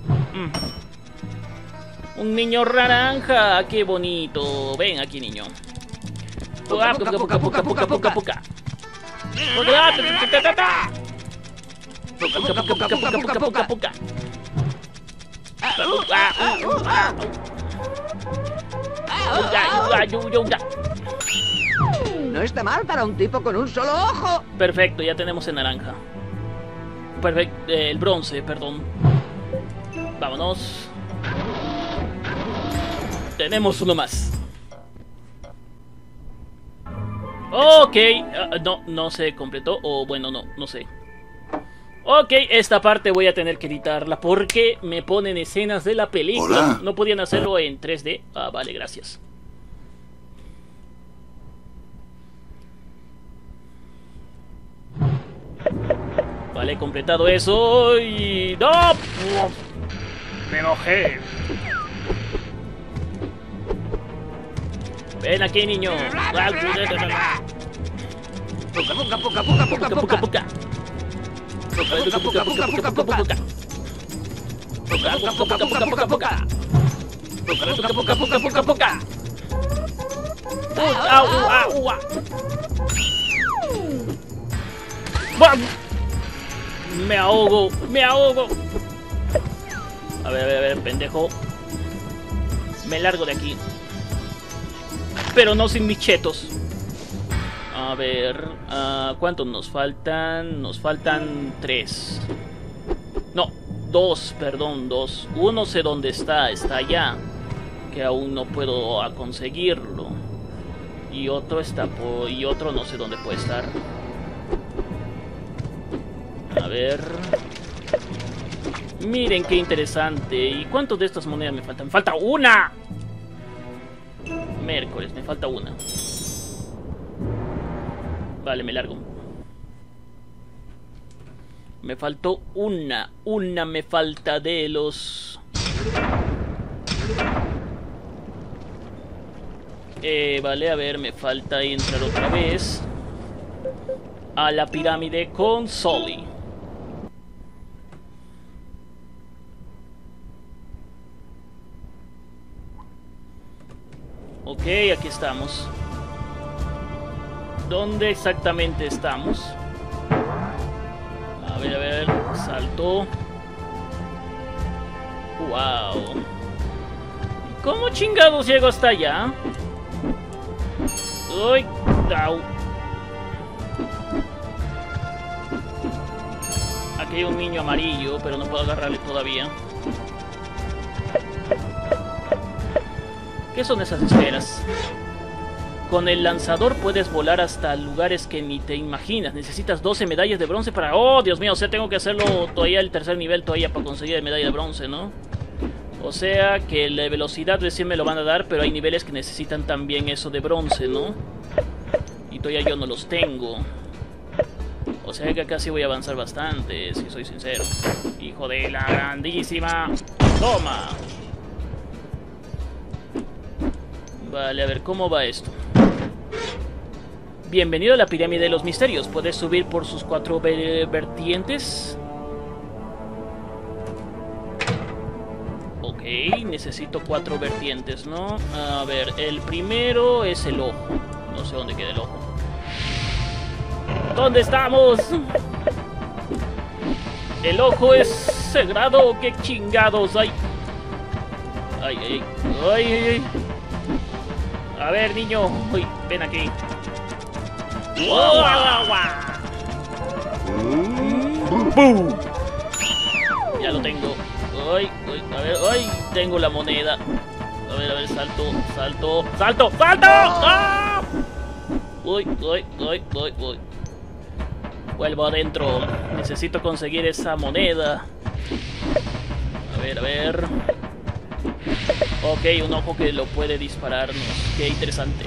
Un niño naranja, qué bonito. Ven aquí, niño. Puca, puca, puca, puca, puca, puca, puca. Puca, puca. No está mal para un tipo con un solo ojo. Perfecto, ya tenemos el naranja. Perfecto, el bronce, perdón. Vámonos. Tenemos uno más. Ok, no se completó. O bueno, no sé. Ok, esta parte voy a tener que editarla porque me ponen escenas de la película. Hola. No podían hacerlo en 3D. Ah, vale, gracias. Vale, completado eso y... ¡No! Me enojé. Ven aquí, niño. Puca, puca, puca, puca, puca, puca. Puca, puca. Puca, puca, puca, puca, puca. Puca, puca, puca, puca, puca, puca. Puca, puca, puca, puca, puca. Me ahogo, me ahogo. A ver, pendejo. Me largo de aquí. Pero no sin mis chetos. A ver, ¿cuántos nos faltan? Nos faltan 3. No, 2, perdón, 2. Uno sé dónde está allá. Que aún no puedo conseguirlo. Y otro está y otro no sé dónde puede estar. A ver. Miren qué interesante. ¿Y cuántos de estas monedas me faltan? ¡Me falta una! Miércoles, me falta una. Vale, me largo. Me faltó una. Una me falta de los... vale, a ver, me falta entrar otra vez a la pirámide con Sully. Ok, aquí estamos. ¿Dónde exactamente estamos? A ver, salto. Wow. ¿Cómo chingados llego hasta allá? Uy, au. Aquí hay un niño amarillo, pero no puedo agarrarle todavía. ¿Qué son esas esferas? Con el lanzador puedes volar hasta lugares que ni te imaginas. Necesitas 12 medallas de bronce para... ¡Oh, Dios mío! O sea, tengo que hacerlo todavía el tercer nivel todavía para conseguir la medalla de bronce, ¿no? O sea, que la velocidad recién me lo van a dar, pero hay niveles que necesitan también eso de bronce, ¿no? Y todavía yo no los tengo. O sea que acá sí voy a avanzar bastante, si soy sincero. ¡Hijo de la grandísima! ¡Toma! Vale, a ver, ¿cómo va esto? Bienvenido a la pirámide de los misterios. ¿Puedes subir por sus 4 vertientes? Ok, necesito 4 vertientes, ¿no? A ver, el primero es el ojo. No sé dónde queda el ojo. ¿Dónde estamos? El ojo es sagrado. ¿Qué chingados hay? Ay, ay, ay, ay, ay. A ver, niño. Uy, ven aquí. ¡Bum! Ya lo tengo. Ay, a ver, ay, tengo la moneda. A ver, salto. ¡Salto! ¡Ah! Uy. Vuelvo adentro. Necesito conseguir esa moneda. A ver. Ok, un ojo que lo puede dispararnos. Qué interesante.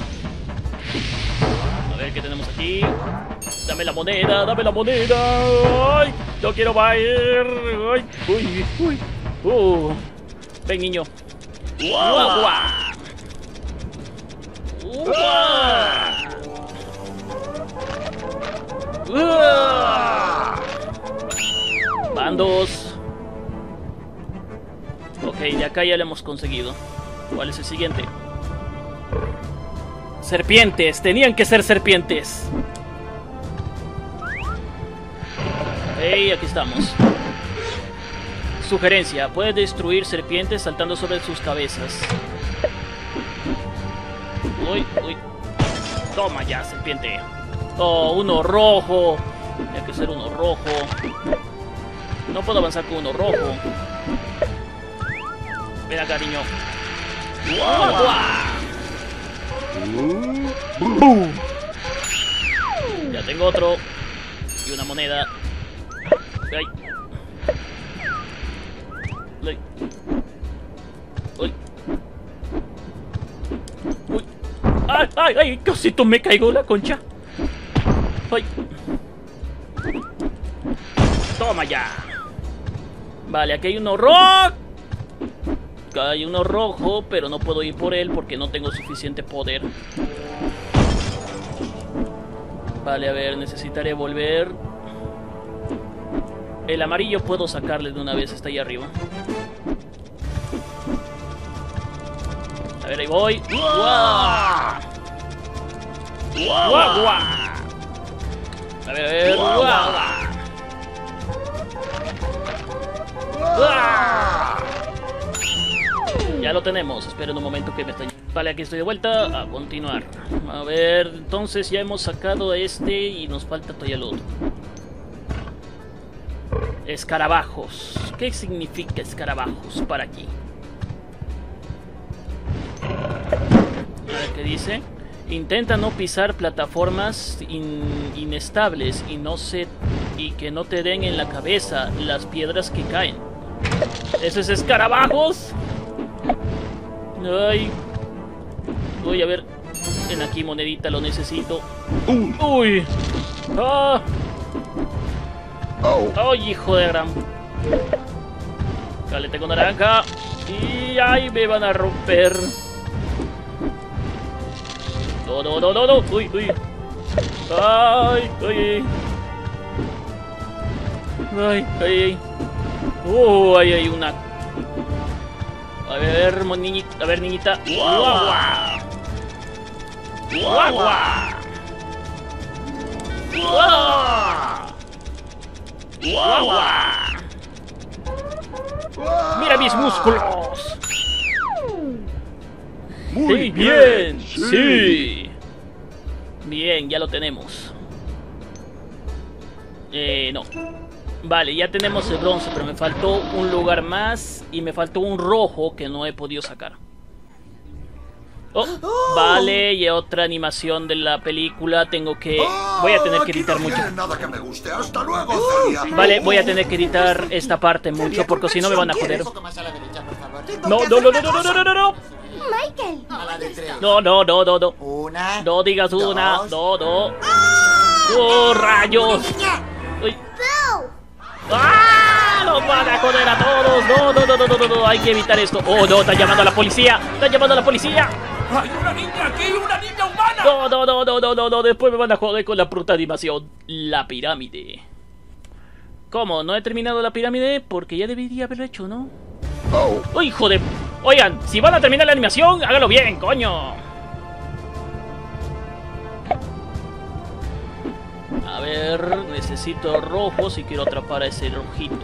A ver qué tenemos aquí. Dame la moneda. ¡Ay! No quiero bailar. ¡Ay! ¡Uy! Ven, niño. Van dos. Ok, de acá ya lo hemos conseguido. ¿Cuál es el siguiente? Serpientes, tenían que ser serpientes. Ok, aquí estamos. Sugerencia, puedes destruir serpientes saltando sobre sus cabezas. Uy. Toma ya, serpiente. Oh, uno rojo. Tiene que ser uno rojo. No puedo avanzar con uno rojo. Ven acá, niño. ¡Bum! Ya tengo otro. Y una moneda. Ay. Uy. ¡Ay! Cosito, me caigo la concha. ¡Ay! Toma ya. Vale, aquí hay uno rojo. Hay uno rojo, pero no puedo ir por él porque no tengo suficiente poder. Vale, a ver, necesitaré volver. El amarillo puedo sacarle de una vez, está ahí arriba. A ver, ahí voy. ¡Guau! A ver. Ya lo tenemos, esperen un momento que me está... Vale, aquí estoy de vuelta, a continuar. A ver, entonces ya hemos sacado este y nos falta todavía el otro. Escarabajos. ¿Qué significa escarabajos para aquí? A ver qué dice. Intenta no pisar plataformas inestables y que no te den en la cabeza las piedras que caen. ¿Eso es escarabajos? Ay. Voy a ver. Ven aquí, monedita, lo necesito. Uy. Ah. Ay, hijo de gran. Vale, tengo naranja. Y ay, me van a romper. No. Uy. Ay. Ahí hay una. A ver, niñita. Mira mis músculos. Muy bien. Sí. Bien, ya lo tenemos. No. Vale, ya tenemos el bronce, pero me faltó un lugar más y me faltó un rojo que no he podido sacar. Vale, y otra animación de la película. Voy a tener que editar mucho. Nada que me guste. Hasta luego, Celia. Vale, voy a tener que editar esta parte mucho porque si no me van a joder. No. Michael. No. Una. No digas una. Dos. No. ¡Oh, rayos! Uy. ¡Ah! ¡Nos van a joder a todos! No, hay que evitar esto. ¡Oh, no! ¡Están llamando a la policía! ¡Están llamando a la policía! ¡Hay una niña aquí! ¡Una niña humana! No. Después me van a joder con la puta animación. La pirámide. ¿Cómo? ¿No he terminado la pirámide? Porque ya debería haberlo hecho, ¿no? ¡Uy, joder! Oigan, si van a terminar la animación, hágalo bien, coño. A ver, necesito rojo si quiero atrapar a ese rojito.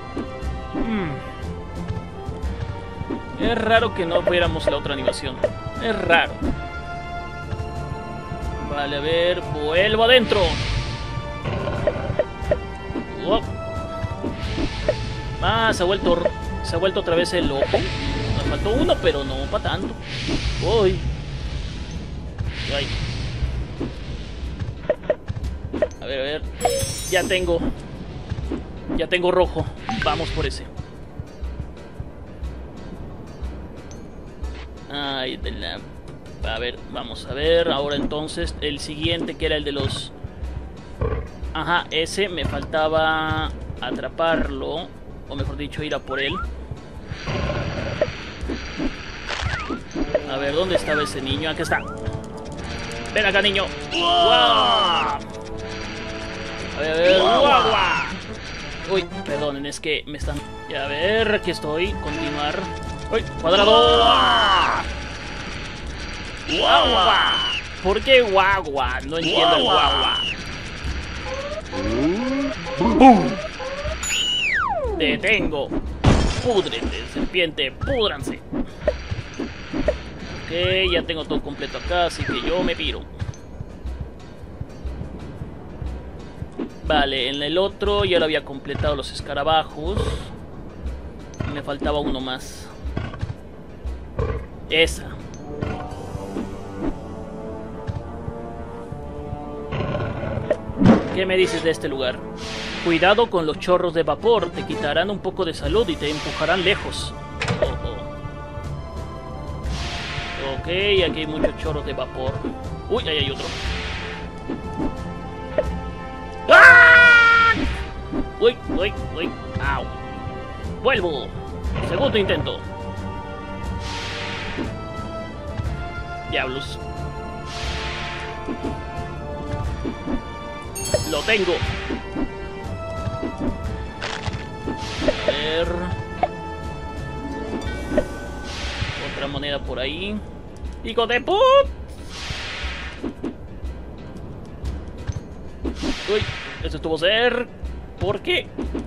Es raro que no viéramos la otra animación. Es raro. Vale, a ver, vuelvo adentro. Ah, se ha vuelto otra vez el ojo. Me faltó uno, pero no para tanto. Uy. Ay. A ver. Ya tengo rojo. Vamos por ese. Ay, de la... A ver, vamos a ver. Ahora entonces, el siguiente que era el de los... Ajá, ese me faltaba atraparlo. O mejor dicho, ir a por él. A ver, ¿dónde estaba ese niño? Aquí está. Ven acá, niño. ¡Guau! A ver. ¡Guau! Uy, perdonen, es que me están... Ya, a ver, aquí estoy. Continuar. ¡Uy! ¡Cuadrado! ¡Guagua! ¿Por qué guagua? No entiendo el guagua. ¡Detengo! ¡Púdrete, serpiente! ¡Púdranse! Ok, ya tengo todo completo acá, así que yo me piro. Vale, en el otro ya lo había completado los escarabajos. Me faltaba uno más. Esa. ¿Qué me dices de este lugar? Cuidado con los chorros de vapor, te quitarán un poco de salud y te empujarán lejos. Ok, aquí hay muchos chorros de vapor. Uy, ahí hay otro. ¡Ah! Uy. Au. Vuelvo. Segundo intento. Diablos. Lo tengo. A ver. Otra moneda por ahí. ¡Hijo de put! Uy, eso estuvo cerca. ¿Por qué?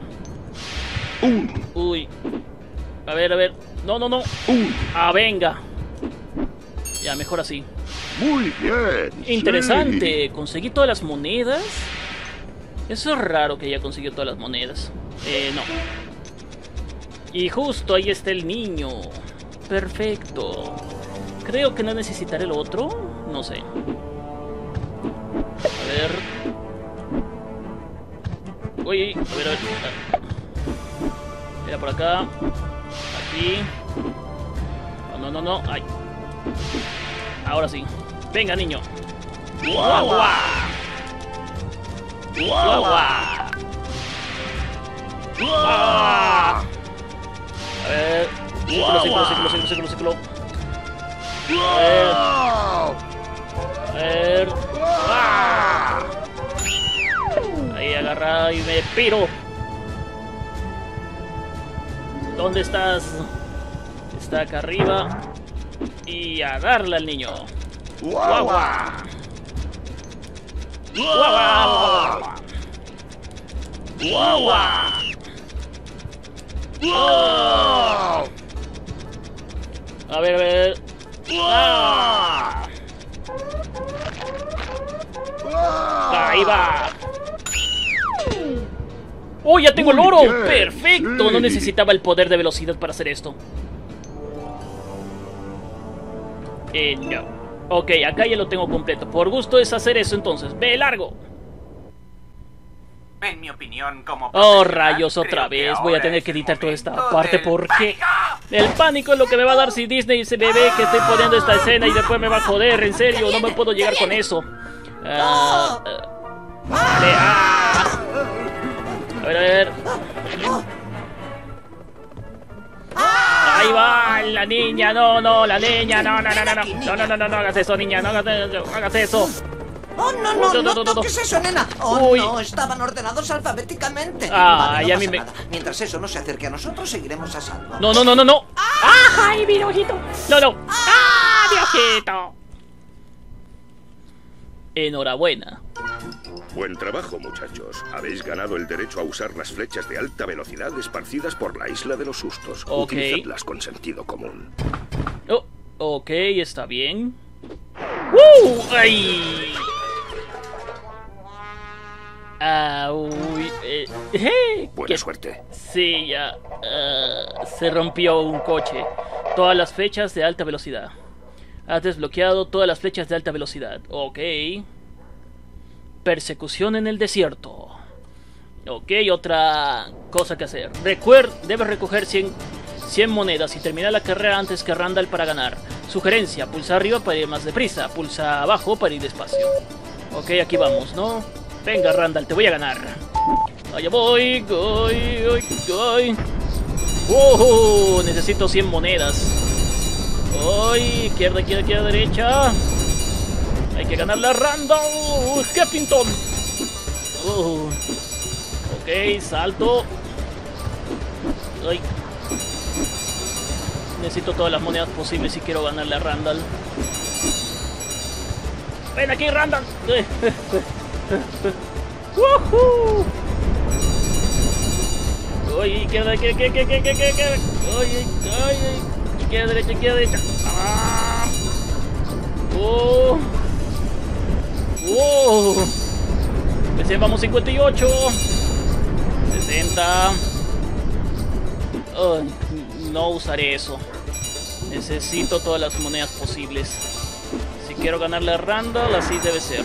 Uy. A ver. No. Ah, venga. Ya, mejor así. Muy bien. Interesante. Sí. ¿Conseguí todas las monedas? Eso es raro que haya conseguido todas las monedas. No. Y justo ahí está el niño. Perfecto. Creo que no necesitaré el otro. No sé. A ver. Uy, a ver. Mira por acá. Aquí. No. Ay. Ahora sí. Venga, niño. ¡Guagua! ¡Guagua! ¡Guagua! A ver. Ciclo. A ver. Ahí agarra y me piro. ¿Dónde estás? Está acá arriba. Y a darle al niño. ¡Guagua! ¡Guagua! ¡Guagua! A ver. Ahí va. ¡Oh, ya tengo el oro! ¡Perfecto! No necesitaba el poder de velocidad para hacer esto. No. Ok, acá ya lo tengo completo. Por gusto es hacer eso entonces. ¡Ve largo! En mi opinión, como oh, rayos, otra vez. Voy a tener que editar toda esta parte porque el pánico es lo que me va a dar si Disney se me ve que estoy poniendo esta escena y después me va a joder. En serio, no me puedo llegar con eso. Vale, A ver. Ahí va la niña, no, la niña, no, hagas eso, niña, no hagas eso. Oh, no toques eso, nena. Oh, no, estaban ordenados alfabéticamente. Ah, vale, no pasa nada. Mientras eso no se acerque a nosotros, seguiremos a salvo. No. ¡Ay, mi ojito! No. ¡Ah, mi ojito! Enhorabuena. Buen trabajo, muchachos. Habéis ganado el derecho a usar las flechas de alta velocidad esparcidas por la isla de los sustos. Ok. Utilizadlas con sentido común. Ok, está bien. ¡Ay! Uy, Buena suerte. Sí, ya. Se rompió un coche. Todas las flechas de alta velocidad. Has desbloqueado todas las flechas de alta velocidad. Ok. Persecución en el desierto. Ok, otra cosa que hacer. Debes recoger 100 monedas y terminar la carrera antes que Randall para ganar. Sugerencia, pulsa arriba para ir más deprisa. Pulsa abajo para ir despacio. Ok, aquí vamos, ¿no? Venga, Randall, te voy a ganar. Allá voy. Necesito 100 monedas. Izquierda, derecha. Hay que ganarle a Randall. Heffington. Ok, salto. Ay. Necesito todas las monedas posibles si quiero ganarle a Randall. Ven aquí, Randall. ¡Woohoo! Oye, izquierda, Oye, izquierda, derecha. ¡Ah! Recién vamos 58. 60. No usaré eso. Necesito todas las monedas posibles. Si quiero ganarle a Randall, así debe ser.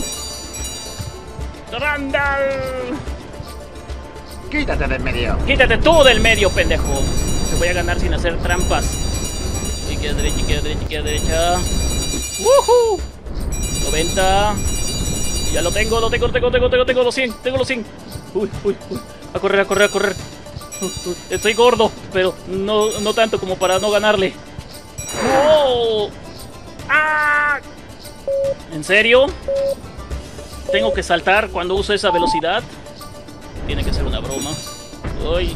¡Randall! Quítate del medio. Quítate tú del medio, pendejo. Te voy a ganar sin hacer trampas. Izquierda, derecha. ¡Woohoo! 90. Ya lo tengo los 100. Tengo los 100. Uy. A correr. Estoy gordo, pero no tanto como para no ganarle. ¡Oh! ¡Ah! ¿En serio? ¿Tengo que saltar cuando uso esa velocidad? Tiene que ser una broma. ¡Uy!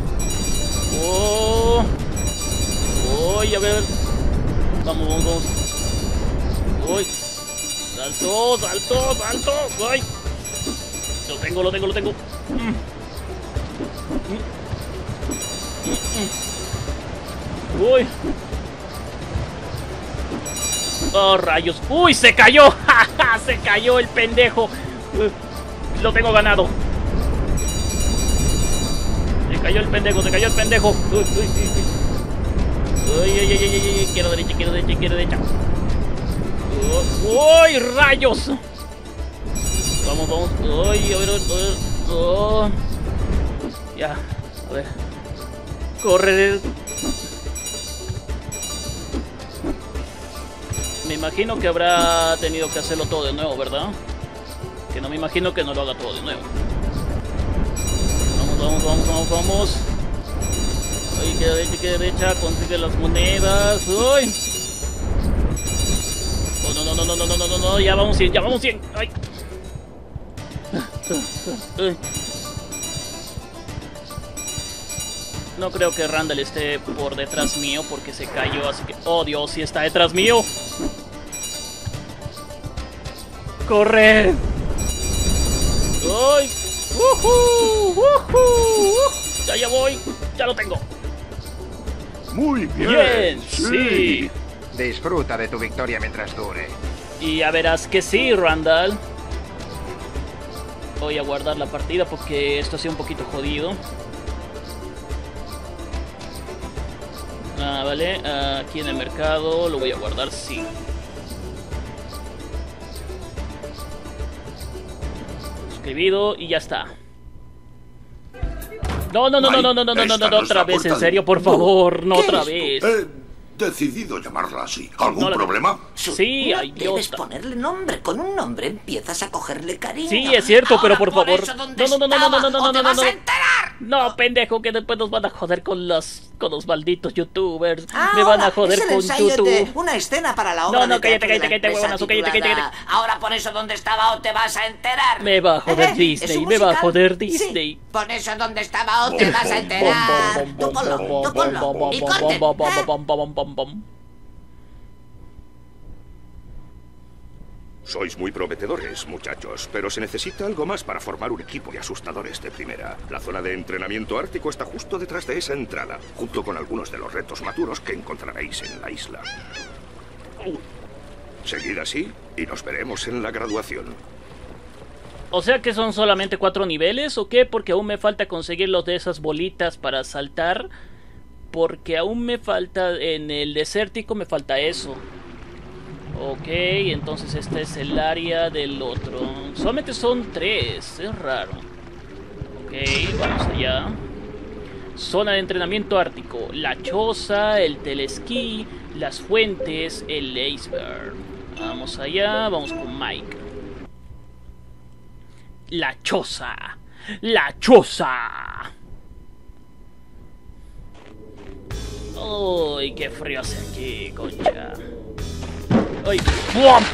A ver. Vamos. ¡Uy! ¡Salto! ¡Uy! Lo tengo. ¡Uy! ¡Oh, rayos! ¡Uy! ¡Se cayó! ¡Ja! ¡Se cayó el pendejo! Lo tengo ganado. Se cayó el pendejo. Uy. Izquierda, derecha. ¡Uy! ¡Rayos! Vamos. Uy, a ver. Ya, a ver. Corre. Me imagino que habrá tenido que hacerlo todo de nuevo, ¿verdad? Que no me imagino que no lo haga todo de nuevo. Vamos. Ahí, queda derecha, consigue las monedas. ¡Uy! No, ya vamos 100. ¡Ay! No creo que Randall esté por detrás mío porque se cayó, así que... ¡Oh, Dios! ¡Sí está detrás mío! ¡Corre! ¡Ay! Ya voy. Ya lo tengo. Muy Bien, sí. Disfruta de tu victoria mientras dure. Y ya verás que sí, Randall. Voy a guardar la partida porque esto ha sido un poquito jodido. Vale, aquí en el mercado lo voy a guardar, sí. Suscribido y ya está. No, otra vez, en serio, por favor, no otra vez. Decidido llamarla así. ¿Algún problema? Sí, no idiota. debes ponerle nombre. Con un nombre empiezas a cogerle cariño. Sí, es cierto, pero por favor. No. No, pendejo, que después nos van a joder con los malditos youtubers. Me van a joder con YouTube. Una escena para la obra. No, cállate, huevonazo, cállate. Ahora pon eso donde estaba o te vas a enterar. Me va a joder Disney, me va a joder Disney. Sí. Pon eso donde estaba o te vas a enterar. Tú ponlo. Y corten. Sois muy prometedores, muchachos, pero se necesita algo más para formar un equipo de asustadores de primera. La zona de entrenamiento ártico está justo detrás de esa entrada, junto con algunos de los retos maduros que encontraréis en la isla. Seguid así y nos veremos en la graduación. O sea que son solamente 4 niveles, ¿o qué? Porque aún me falta conseguir los de esas bolitas para saltar. Porque aún me falta, en el desértico me falta eso. Ok, entonces este es el área del otro. Solamente son 3, es raro. Ok, vamos allá. Zona de entrenamiento ártico. La choza, el telesquí, las fuentes, el iceberg. Vamos allá, vamos con Mike. La choza. La choza. Uy, qué frío hace aquí, concha. Uy, ¡buam!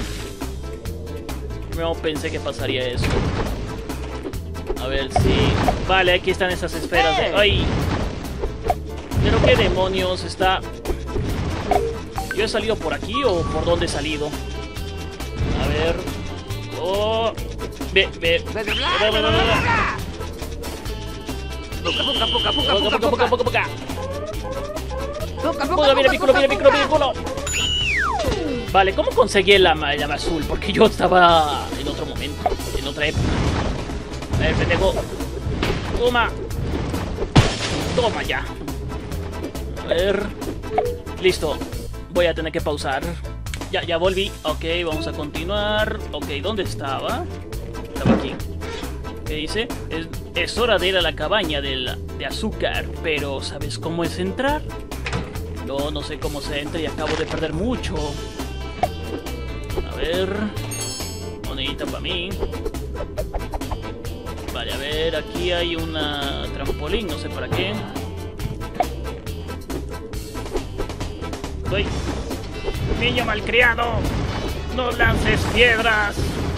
No pensé que pasaría eso. A ver si... Vale, aquí están esas esferas de... ¡Ay! Pero qué demonios está... ¿Yo he salido por aquí o por dónde he salido? A ver... ¡Oh! Ve. Mira, culo. Vale, ¿cómo conseguí el llama azul? Porque yo estaba en otro momento, en otra época. A ver, pendejo. Toma ya. A ver. Listo. Voy a tener que pausar. Ya volví. Ok, vamos a continuar. Ok, ¿dónde estaba? Estaba aquí. ¿Qué dice? Es hora de ir a la cabaña de azúcar. Pero ¿sabes cómo es entrar? No sé cómo se entra y acabo de perder mucho. A ver... Monedita para mí. Vale, a ver, aquí hay una trampolín, no sé para qué. ¡Uy! ¡Niño malcriado! ¡No lances piedras!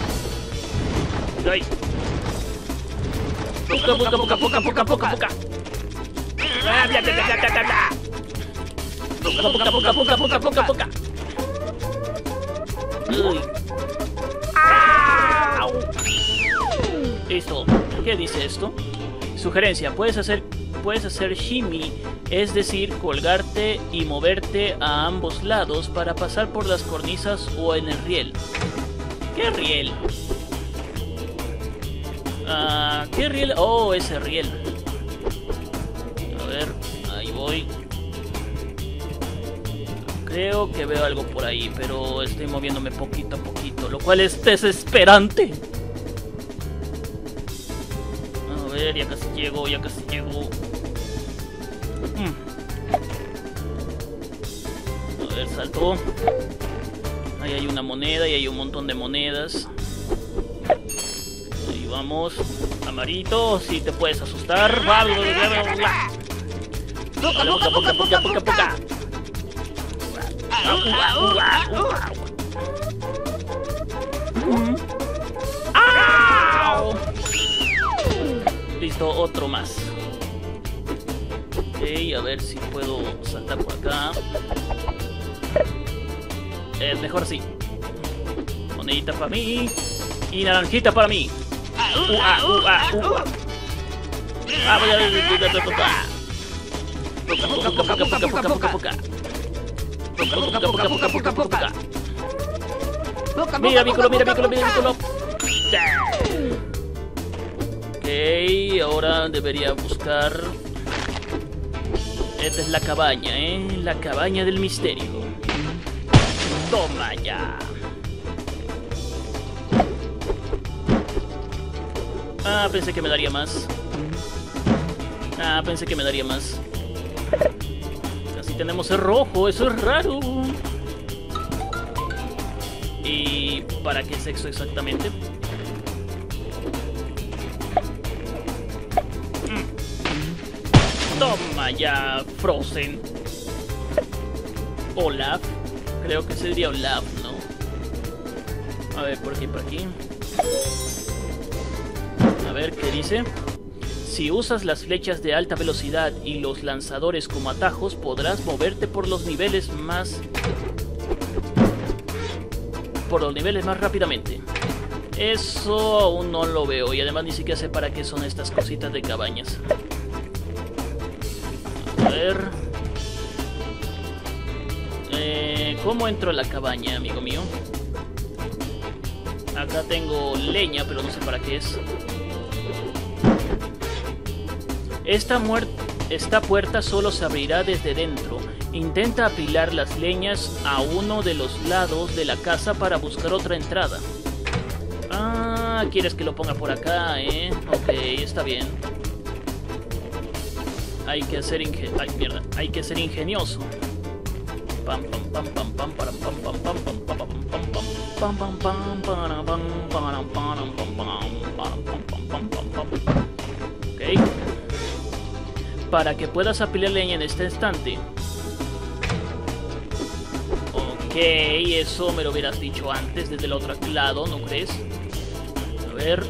¡Uy! ¡Puca! ¡Puca! ¡Uy! ¡Au! Listo. ¿Qué dice esto? Sugerencia, puedes hacer shimmy, es decir, colgarte y moverte a ambos lados para pasar por las cornisas o en el riel. ¿Qué riel? ¿Qué riel? Oh, ese riel. A ver, ahí voy. Creo que veo algo por ahí, pero estoy moviéndome poquito a poquito, lo cual es desesperante. A ver, ya casi llego. A ver, salto. Ahí hay una moneda y hay un montón de monedas. Ahí vamos. Amarito, si te puedes asustar. Puca. ¡Au! Listo, otro más. Ok, a ver si puedo saltar por acá. Mejor así. Monedita para mí. Y naranjita para mí. Mira, mi culo. Ok, ahora debería buscar... Esta es la cabaña, la cabaña del misterio. Toma ya. Pensé que me daría más. Casi tenemos el rojo, eso es raro. ¿Y para qué sexo exactamente? Toma ya, Frozen. Olaf. Creo que sería Olaf, ¿no? A ver, por aquí. A ver, ¿qué dice? Si usas las flechas de alta velocidad y los lanzadores como atajos, podrás moverte por los niveles más rápidamente. Eso aún no lo veo y además ni siquiera sé para qué son estas cositas de cabañas. A ver. ¿Cómo entro a la cabaña, amigo mío? Acá tengo leña, pero no sé para qué es. Esta puerta solo se abrirá desde dentro. Intenta apilar las leñas a uno de los lados de la casa para buscar otra entrada. Ah, quieres que lo ponga por acá, Ok, está bien. Hay que ser hay que ser ingenioso. Pam pam pam pam pam pam pam pam pam pam pam pam pam pam pam pam pam. Ok. Para que puedas apilar leña en este instante. Ok, eso me lo hubieras dicho antes desde el otro lado, ¿no crees? A ver.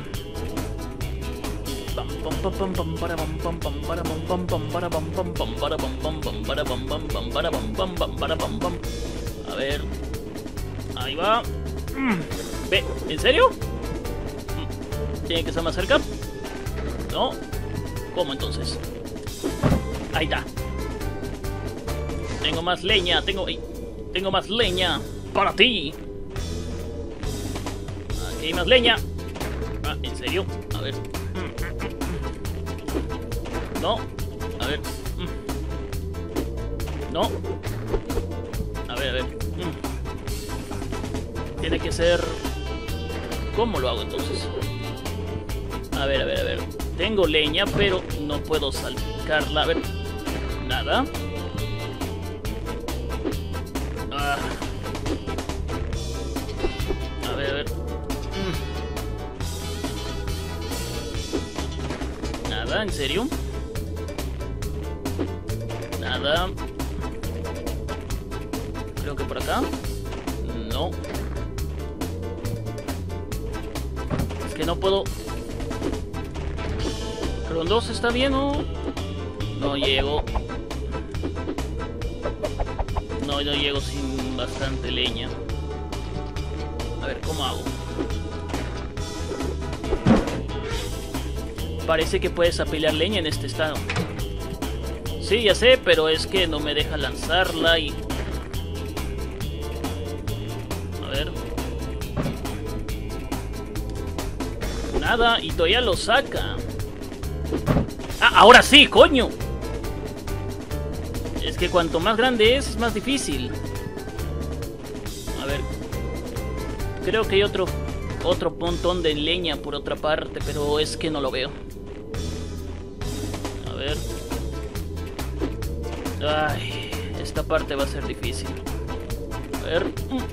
A ver. Ahí va. Ve, ¿en serio? ¿Tiene que estar más cerca? No. ¿Cómo entonces? Ahí está. Tengo más leña, tengo más leña para ti. Aquí hay más leña. Ah, ¿en serio? A ver. No. A ver. No. A ver. Tiene que ser... ¿Cómo lo hago entonces? A ver. Tengo leña, pero no puedo sacarla. A ver. Nada. Ah. A ver. Nada, ¿en serio? Nada. Creo que por acá. No. Es que no puedo. Pero en 2 está bien, ¿no? No llego. No llego sin bastante leña. A ver, ¿cómo hago? Parece que puedes apilar leña en este estado. Sí, ya sé, pero es que no me deja lanzarla y... A ver. Nada, y todavía lo saca. ¡Ah, ahora sí, coño! Es que cuanto más grande es más difícil. A ver. Creo que hay otro montón de leña por otra parte, pero es que no lo veo. A ver. Ay, esta parte va a ser difícil. A ver.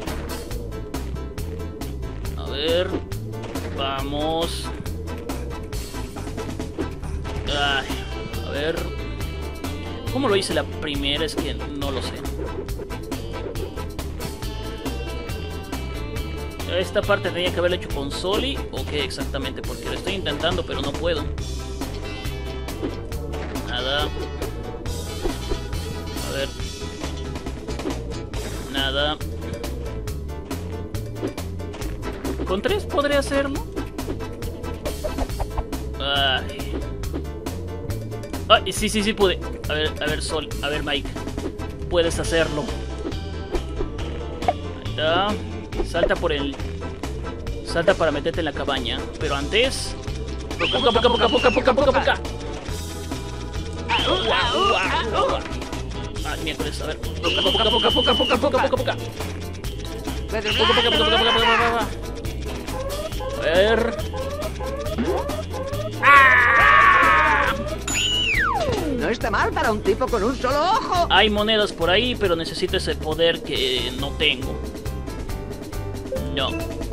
A ver. Vamos. Ay, a ver. ¿Cómo lo hice la primera? Es que no lo sé. Esta parte tenía que haberla hecho con Soli. ¿O qué exactamente? Porque lo estoy intentando, pero no puedo. Nada. A ver. Nada. ¿Con 3 podré hacerlo? Ay. Ay, sí pude. A ver, Sol. A ver, Mike. Puedes hacerlo. Ahí está. Salta por el... Salta para meterte en la cabaña. Pero antes... Poca. Ay, miércoles, a ver. Poca. A ver... No está mal para un tipo con un solo ojo. Hay monedas por ahí, pero necesito ese poder que no tengo. No.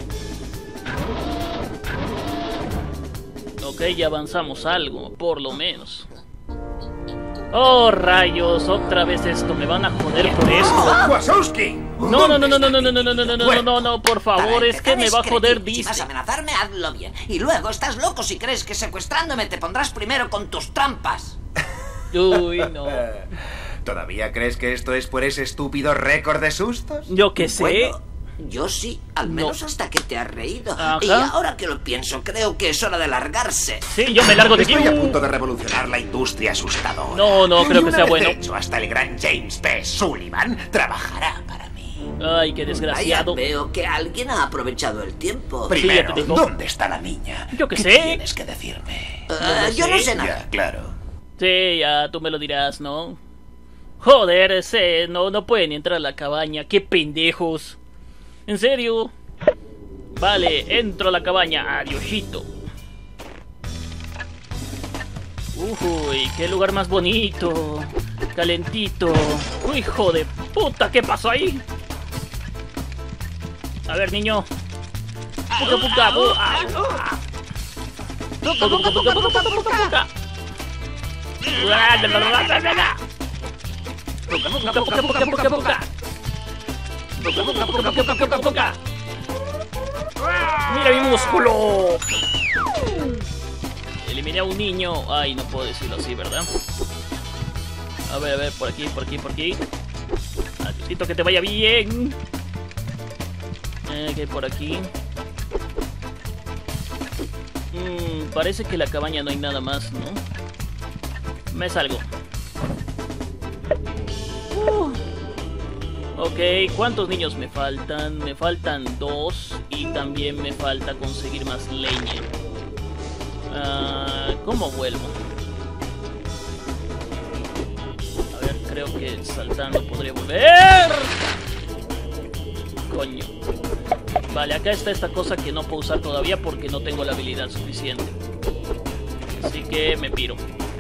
Ok, ya avanzamos algo, por lo menos. Oh, rayos, otra vez esto, me van a joder por esto. ¡Wazowski! No, por favor, Ver, es que me va a joder Si vas Disney. a amenazarme, hazlo bien. Y luego estás loco si crees que secuestrándome te pondrás primero con tus trampas. Uy, no. ¿Todavía crees que esto es por ese estúpido récord de sustos? Yo qué sé. Bueno, Yo sí, al menos hasta que te has reído. Ajá. Y ahora que lo pienso, creo que es hora de largarse. Sí, yo me largo de aquí. Estoy a punto de revolucionar la industria asustadora. No creo que sea bueno. Hecho, hasta el gran James P. Sullivan trabajará para mí. Ay, qué desgraciado. Vaya, veo que alguien ha aprovechado el tiempo. Primero, ya te digo. ¿dónde está la niña? Yo qué ¿Qué sé. tienes que decirme? Yo no sé nada. Ya, claro. Sí, ya tú me lo dirás, ¿no? Joder, no pueden entrar a la cabaña. Qué pendejos. ¿En serio? Vale, entro a la cabaña. Adiosito. Uy, qué lugar más bonito. Calentito. Uy, hijo de puta, ¿qué pasó ahí? A ver, niño. Puca, puca, puca. Puca, puca, puca, puca, puca, puca. Mira mi músculo. Eliminé a un niño. Ay, no puedo decirlo así, ¿verdad? A ver, por aquí. Adiosito, que te vaya bien. ¿Qué hay por aquí? Parece que en la cabaña no hay nada más, ¿no? Me salgo. Ok, ¿cuántos niños me faltan? Me faltan 2 y también me falta conseguir más leña. ¿Cómo vuelvo? A ver, creo que saltando podría volver. Coño. Vale, acá está esta cosa que no puedo usar todavía porque no tengo la habilidad suficiente. Así que me piro.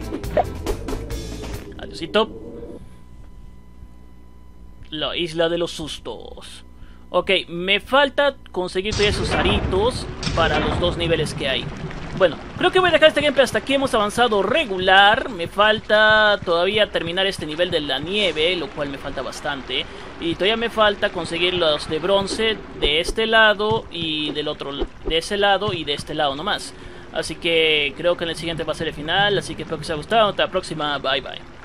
Adiosito. La isla de los sustos. Ok, me falta conseguir todavía esos aritos para los 2 niveles que hay. Bueno, creo que voy a dejar este gameplay hasta aquí. Hemos avanzado regular. Me falta todavía terminar este nivel de la nieve, lo cual me falta bastante. Y todavía me falta conseguir los de bronce de este lado y del otro, de ese lado y de este lado nomás. Así que creo que en el siguiente va a ser el final. Así que espero que os haya gustado. Hasta la próxima. Bye bye.